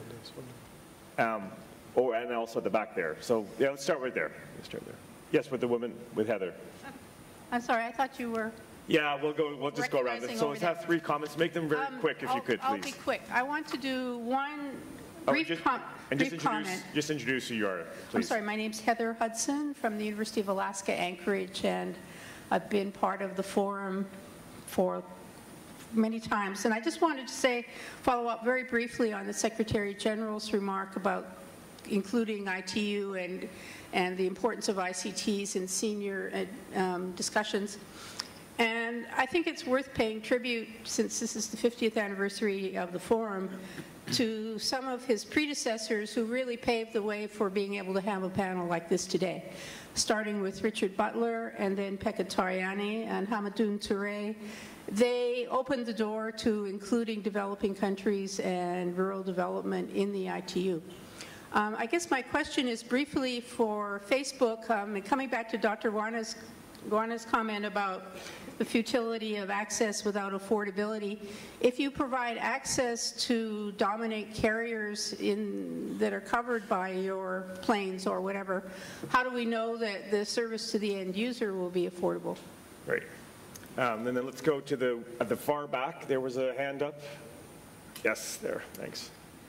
um, oh, and also at the back there. So yeah, let's start right there. Let's start there. Yes, with the woman, with Heather. I'm sorry, I thought you were. Yeah, we'll go. We'll just go around this. So let's there. have three comments. Make them very Um, quick, if I'll, you could, please. I'll be quick. I want to do one Oh, brief, just, com and brief just comment. introduce, just introduce who you are, please. I'm sorry, my name's Heather Hudson from the University of Alaska Anchorage, and I've been part of the forum for many times. And I just wanted to say, follow up very briefly on the Secretary General's remark about including I T U and, and the importance of I C Ts in senior um, discussions. And I think it's worth paying tribute, since this is the fiftieth anniversary of the forum, to some of his predecessors who really paved the way for being able to have a panel like this today, starting with Richard Butler and then Pekka Tariani and Hamadoun Touré. They opened the door to including developing countries and rural development in the I T U. Um, I guess my question is briefly for Facebook, um, and coming back to Doctor Guana's, Guana's comment about the futility of access without affordability. If you provide access to dominant carriers in, that are covered by your planes or whatever, how do we know that the service to the end user will be affordable? Great. Um, and then let's go to the, at the far back. There was a hand up. Yes, there. Thanks.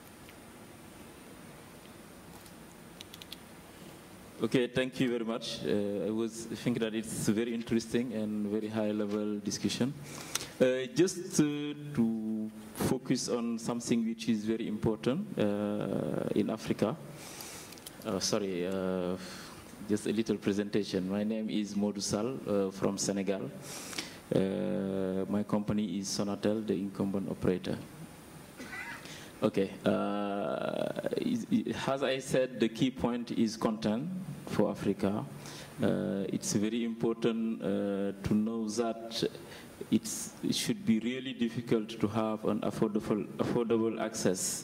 Okay, thank you very much. Uh, I was thinking that it's a very interesting and very high-level discussion. Uh, just uh, to focus on something which is very important uh, in Africa. Uh, sorry, uh, just a little presentation. My name is Modou Sall uh, from Senegal. Uh, my company is Sonatel, the incumbent operator. Okay, uh, as I said, the key point is content for Africa. Uh, it's very important uh, to know that it's, it should be really difficult to have an affordable, affordable access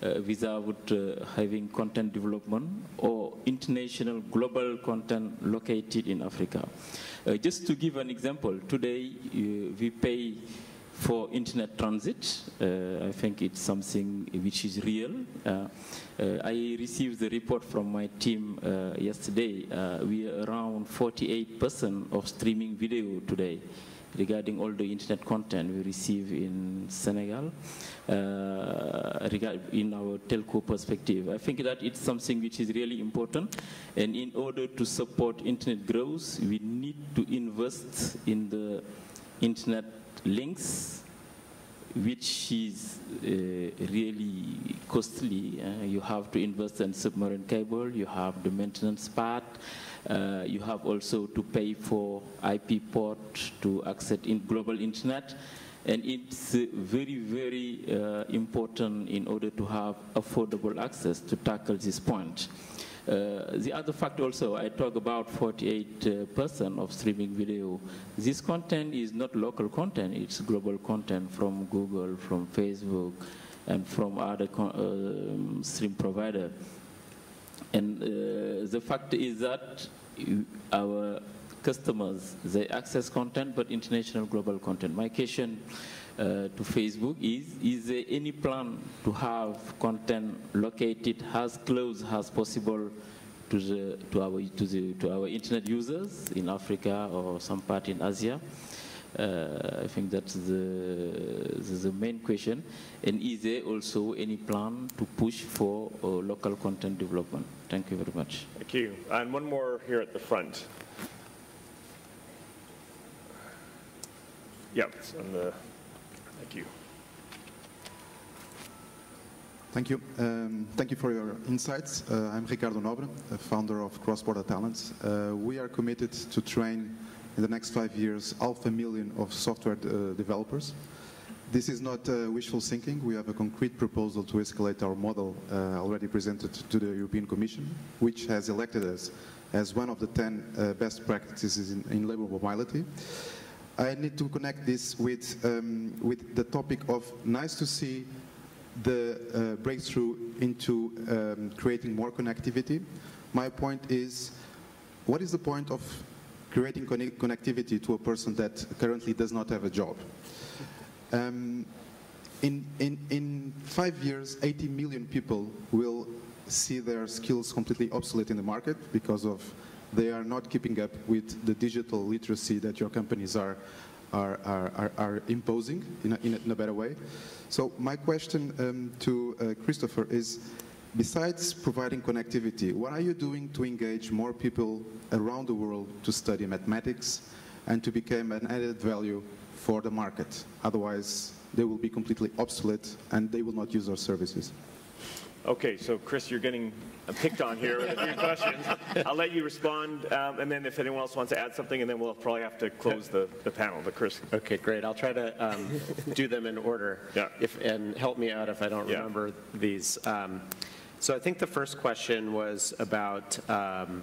uh, without uh, having content development or international global content located in Africa. Uh, just to give an example, today uh, we pay for internet transit. Uh, I think it's something which is real. Uh, uh, I received the report from my team uh, yesterday. Uh, we are around forty-eight percent of streaming video today regarding all the internet content we receive in Senegal, uh, in our telco perspective. I think that it's something which is really important, and in order to support internet growth, we need to invest in the internet links, which is uh, really costly. Uh, you have to invest in submarine cable, you have the maintenance part, uh, you have also to pay for I P port to access in global internet, and it's uh, very, very uh, important in order to have affordable access to tackle this point. Uh, the other fact also, I talk about forty-eight percent uh, of streaming video. This content is not local content, it's global content from Google, from Facebook, and from other uh, stream provider. And uh, the fact is that our customers, they access content, but international global content. My question Uh, to Facebook is, is there any plan to have content located as close as possible to, the, to, our, to, the, to our internet users in Africa or some part in Asia? Uh, I think that's the, the main question. And is there also any plan to push for uh, local content development? Thank you very much. Thank you. And one more here at the front. Yeah, it's on the... Thank you. Thank you. Um, thank you for your insights. Uh, I'm Ricardo Nobre, a founder of Cross Border Talents. Uh, we are committed to train in the next five years half a million of software uh, developers. This is not uh, wishful thinking. We have a concrete proposal to escalate our model uh, already presented to the European Commission, which has elected us as one of the ten uh, best practices in, in labor mobility. I need to connect this with, um, with the topic of nice to see the uh, breakthrough into um, creating more connectivity. My point is, what is the point of creating connect connectivity to a person that currently does not have a job? Um, in, in, in five years, eighty million people will see their skills completely obsolete in the market because of they are not keeping up with the digital literacy that your companies are, are, are, are imposing in a, in, a, in a better way. So my question um, to uh, Christopher is, besides providing connectivity, what are you doing to engage more people around the world to study mathematics and to become an added value for the market? Otherwise, they will be completely obsolete and they will not use our services. Okay, so Chris, you're getting picked on here with a few questions. I'll let you respond, um, and then if anyone else wants to add something, and then we'll probably have to close the, the panel. But Chris. Okay, great. I'll try to um, do them in order, yeah. if, and help me out if I don't yeah. remember these. Um, so I think the first question was about, um,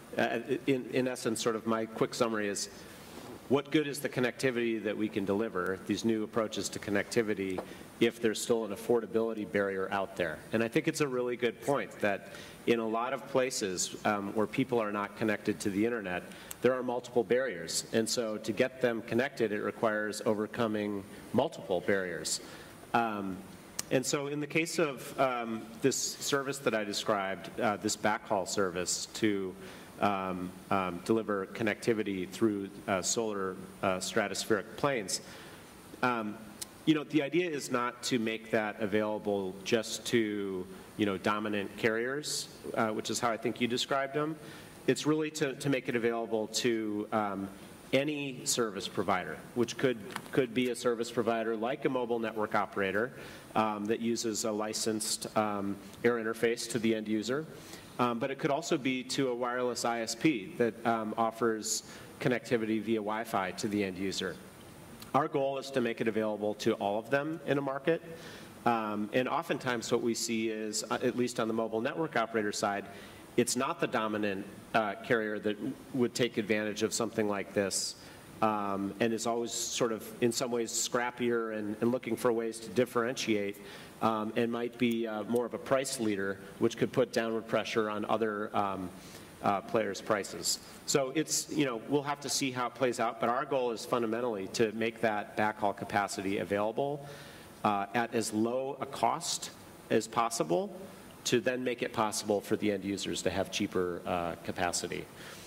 in, in essence, sort of my quick summary is, what good is the connectivity that we can deliver, these new approaches to connectivity, if there's still an affordability barrier out there? And I think it's a really good point that in a lot of places um, where people are not connected to the internet, there are multiple barriers. And so to get them connected, it requires overcoming multiple barriers. Um, and so in the case of um, this service that I described, uh, this backhaul service to Um, um, deliver connectivity through uh, solar uh, stratospheric planes. Um, you know, the idea is not to make that available just to, you know, dominant carriers, uh, which is how I think you described them. It's really to, to make it available to um, any service provider, which could, could be a service provider like a mobile network operator um, that uses a licensed um, air interface to the end user. Um, but it could also be to a wireless I S P that um, offers connectivity via Wi-Fi to the end user. Our goal is to make it available to all of them in a market. Um, and oftentimes what we see is, uh, at least on the mobile network operator side, it's not the dominant uh, carrier that would take advantage of something like this um, and is always sort of in some ways scrappier and, and looking for ways to differentiate. um, and might be uh, more of a price leader, which could put downward pressure on other um, uh, players' prices. So it's, you know, we'll have to see how it plays out, but our goal is fundamentally to make that backhaul capacity available uh, at as low a cost as possible, to then make it possible for the end users to have cheaper uh, capacity.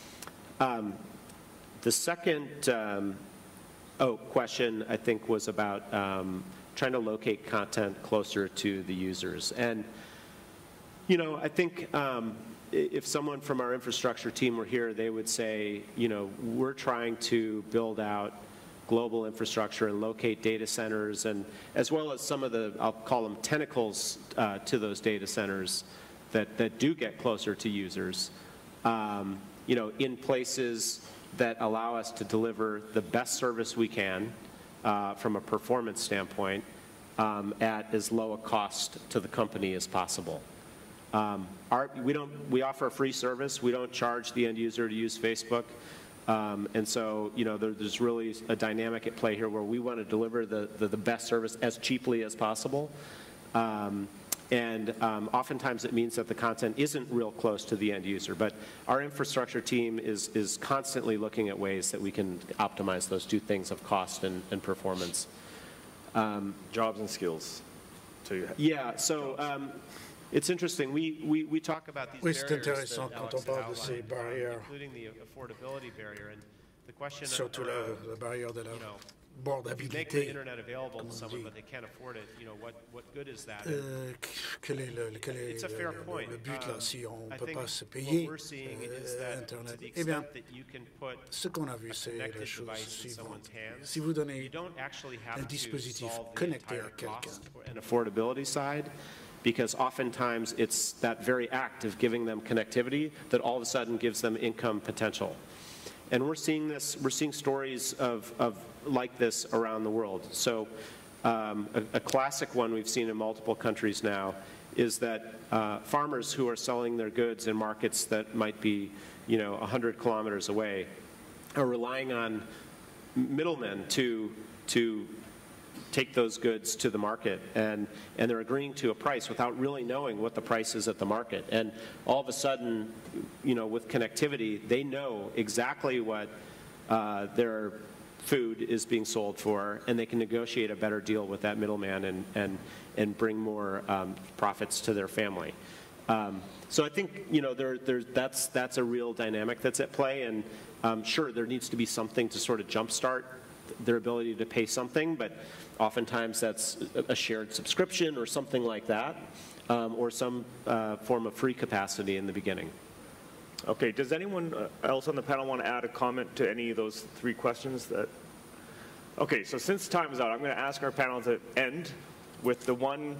Um, the second um, oh, question, I think, was about um, trying to locate content closer to the users. And, you know, I think um, if someone from our infrastructure team were here, they would say, you know, we're trying to build out global infrastructure and locate data centers, and as well as some of the, I'll call them tentacles uh, to those data centers that, that do get closer to users, um, you know, in places that allow us to deliver the best service we can uh, from a performance standpoint um, at as low a cost to the company as possible. Um, our, we don't, we offer a free service. We don't charge the end user to use Facebook. Um, and so, you know, there, there's really a dynamic at play here where we want to deliver the, the, the best service as cheaply as possible. Um, and um, oftentimes it means that the content isn't real close to the end user. But our infrastructure team is, is constantly looking at ways that we can optimize those two things of cost and, and performance. Um, Jobs and skills. To yeah, so um, it's interesting. We, we, we talk about these Oui, c'est barriers intéressant that quand Alex on parle de outlined, ces barrières, including the affordability barrier. And the question surtout la, around, la barrière de la you know, if you make the bordabilité. internet available to comme on someone dit. but they can't afford it, you know, what, what good is that? Euh, quel est le, quel est It's a le- fair le- point. le but là, Um, si on I ne peut think pas se what payer we're seeing is euh, that to Internet? the Eh bien, extent that you can put ce qu'on a vu, a c'est la connected chose device in suivante. someone's hands, Si vous donnez you don't actually have un to dispositif solve the connecté entire à quelqu'un, cost and affordability side, because oftentimes it's that very act of giving them connectivity that all of a sudden gives them income potential. And we're seeing this, we're seeing stories of, of like this around the world. So um, a, a classic one we've seen in multiple countries now is that uh, farmers who are selling their goods in markets that might be, you know, one hundred kilometers away are relying on middlemen to, to take those goods to the market, and, and they're agreeing to a price without really knowing what the price is at the market. And all of a sudden, you know, with connectivity, they know exactly what uh, their food is being sold for, and they can negotiate a better deal with that middleman and, and, and bring more um, profits to their family. Um, so I think, you know, there, there, that's, that's a real dynamic that's at play, and um, sure, there needs to be something to sort of jumpstart their ability to pay something, but oftentimes that's a shared subscription or something like that, um, or some uh, form of free capacity in the beginning. Okay, does anyone else on the panel want to add a comment to any of those three questions? That? Okay, so since time is out, I'm going to ask our panel to end with the one,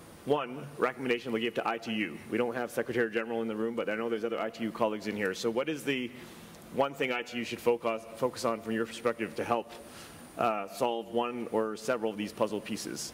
one recommendation we'll give to I T U. We don't have Secretary General in the room, but I know there's other I T U colleagues in here. So what is the one thing I T U should focus, focus on from your perspective to help uh, solve one or several of these puzzle pieces?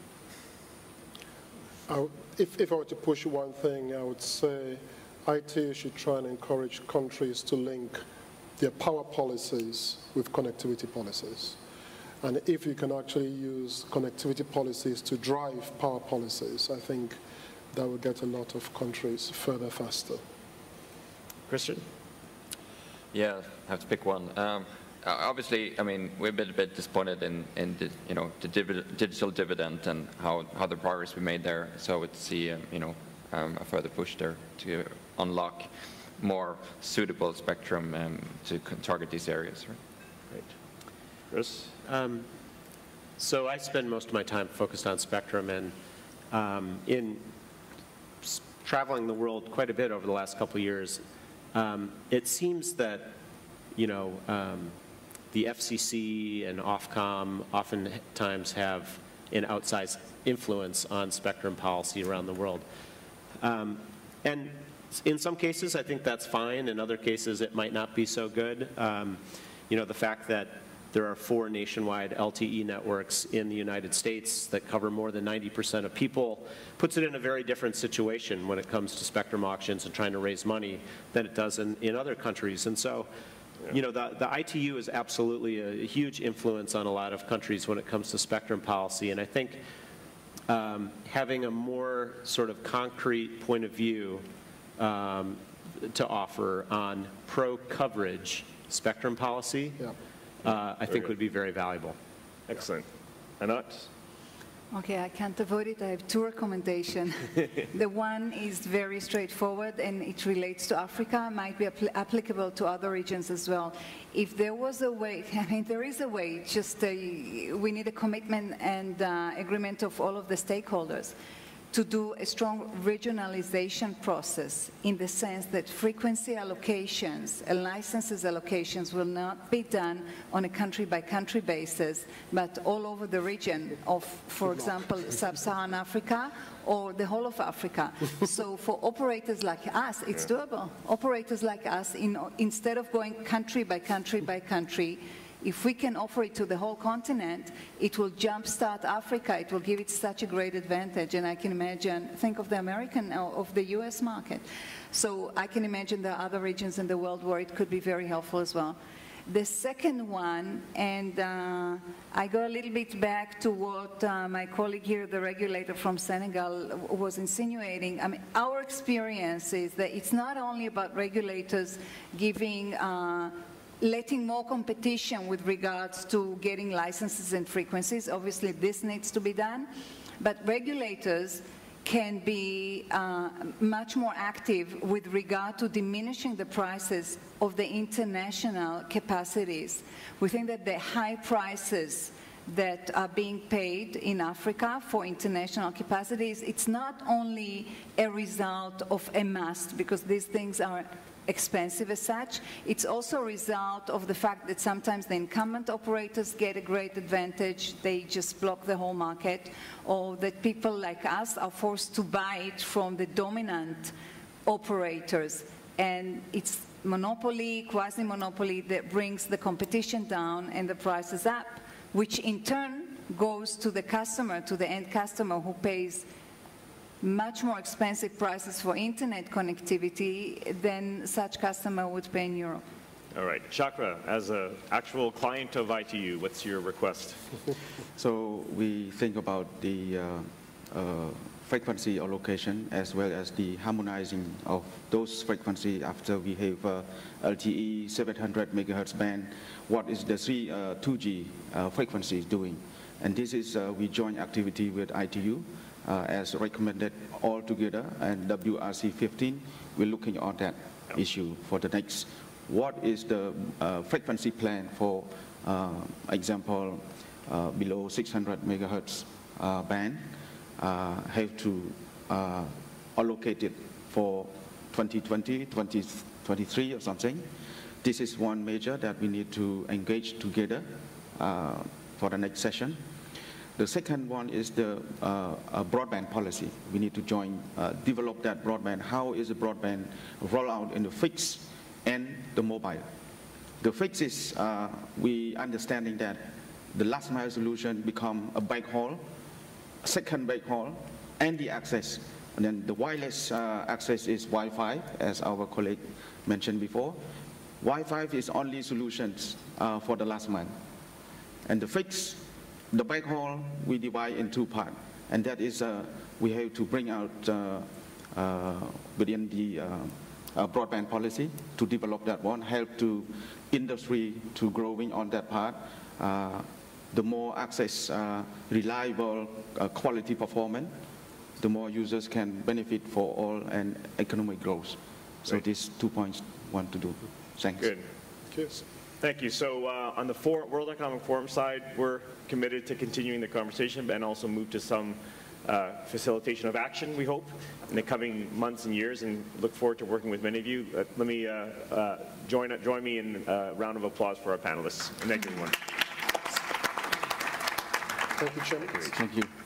I, if, if I were to push one thing, I would say I T U should try and encourage countries to link their power policies with connectivity policies. And if you can actually use connectivity policies to drive power policies, I think that will get a lot of countries further faster. Christian? Yeah, I have to pick one. Um, obviously, I mean, we've been a bit disappointed in, in the, you know, the divid digital dividend and how, how the progress we made there. So I would see, um, you know, um, a further push there to unlock more suitable spectrum um, to target these areas. Right? Great. Chris? Um, so I spend most of my time focused on spectrum, and um, in traveling the world quite a bit over the last couple of years, um, it seems that, you know, um, the F C C and Ofcom oftentimes have an outsized influence on spectrum policy around the world. Um, and in some cases, I think that's fine. In other cases, it might not be so good. Um, you know, the fact that there are four nationwide L T E networks in the United States that cover more than ninety percent of people puts it in a very different situation when it comes to spectrum auctions and trying to raise money than it does in, in other countries. And so, you know, the, the I T U is absolutely a, a huge influence on a lot of countries when it comes to spectrum policy. And I think um, having a more sort of concrete point of view um, to offer on pro-coverage spectrum policy, yeah. uh, I think would be very valuable. Excellent. Anat? Okay, I can't avoid it. I have two recommendations. The one is very straightforward, and it relates to Africa, might be apl applicable to other regions as well. If there was a way, I mean, there is a way, just a, we need a commitment and uh, agreement of all of the stakeholders to do a strong regionalization process in the sense that frequency allocations and licenses allocations will not be done on a country-by-country basis, but all over the region of, for example, sub-Saharan Africa or the whole of Africa. So for operators like us, it's doable. Operators like us, in, instead of going country by country by country, if we can offer it to the whole continent, it will jumpstart Africa. It will give it such a great advantage. And I can imagine, think of the American, of the U S market. So I can imagine there are other regions in the world where it could be very helpful as well. The second one, and uh, I go a little bit back to what uh, my colleague here, the regulator from Senegal, was insinuating. I mean, our experience is that it's not only about regulators giving uh, letting more competition with regards to getting licenses and frequencies. Obviously, this needs to be done. But regulators can be uh, much more active with regard to diminishing the prices of the international capacities. We think that the high prices that are being paid in Africa for international capacities, it's not only a result of a must, because these things are expensive as such. It's also a result of the fact that sometimes the incumbent operators get a great advantage. They just block the whole market, or that people like us are forced to buy it from the dominant operators. And it's monopoly, quasi-monopoly that brings the competition down and the prices up, which in turn goes to the customer, to the end customer, who pays much more expensive prices for internet connectivity than such customer would pay in Europe. All right. Chakra, as an actual client of I T U, what's your request? So we think about the uh, uh, frequency allocation as well as the harmonizing of those frequency after we have uh, L T E seven hundred megahertz band. What is the three, uh, two G uh, frequency doing? And this is, uh, we join activity with I T U. Uh, as recommended all together, and W R C fifteen, we're looking on that yep. issue for the next. What is the uh, frequency plan for, uh, example, uh, below six hundred megahertz uh, band, uh, have to uh, allocate it for twenty twenty, twenty twenty-three or something. This is one measure that we need to engage together uh, for the next session. The second one is the uh, uh, broadband policy. We need to join, uh, develop that broadband. How is the broadband rollout in the fixed and the mobile? The fixed is, uh, we understanding that the last mile solution become a backhaul, second backhaul, and the access. And then the wireless uh, access is Wi-Fi, as our colleague mentioned before. Wi-Fi is only solutions uh, for the last mile. And the fixed, the backhaul, we divide in two parts, and that is uh, we have to bring out uh, uh, within the uh, uh, broadband policy to develop that one, help to industry to growing on that part. Uh, the more access, uh, reliable, uh, quality performance, the more users can benefit for all and economic growth. So right. These two points I want to do. Thanks. Good. Cheers. Thank you. So uh, on the for World Economic Forum side, we're committed to continuing the conversation and also move to some uh, facilitation of action, we hope, in the coming months and years, and look forward to working with many of you. Uh, let me uh, uh, join, join me in a round of applause for our panelists. And thank you, everyone. Thank you, Chairman. Thank you.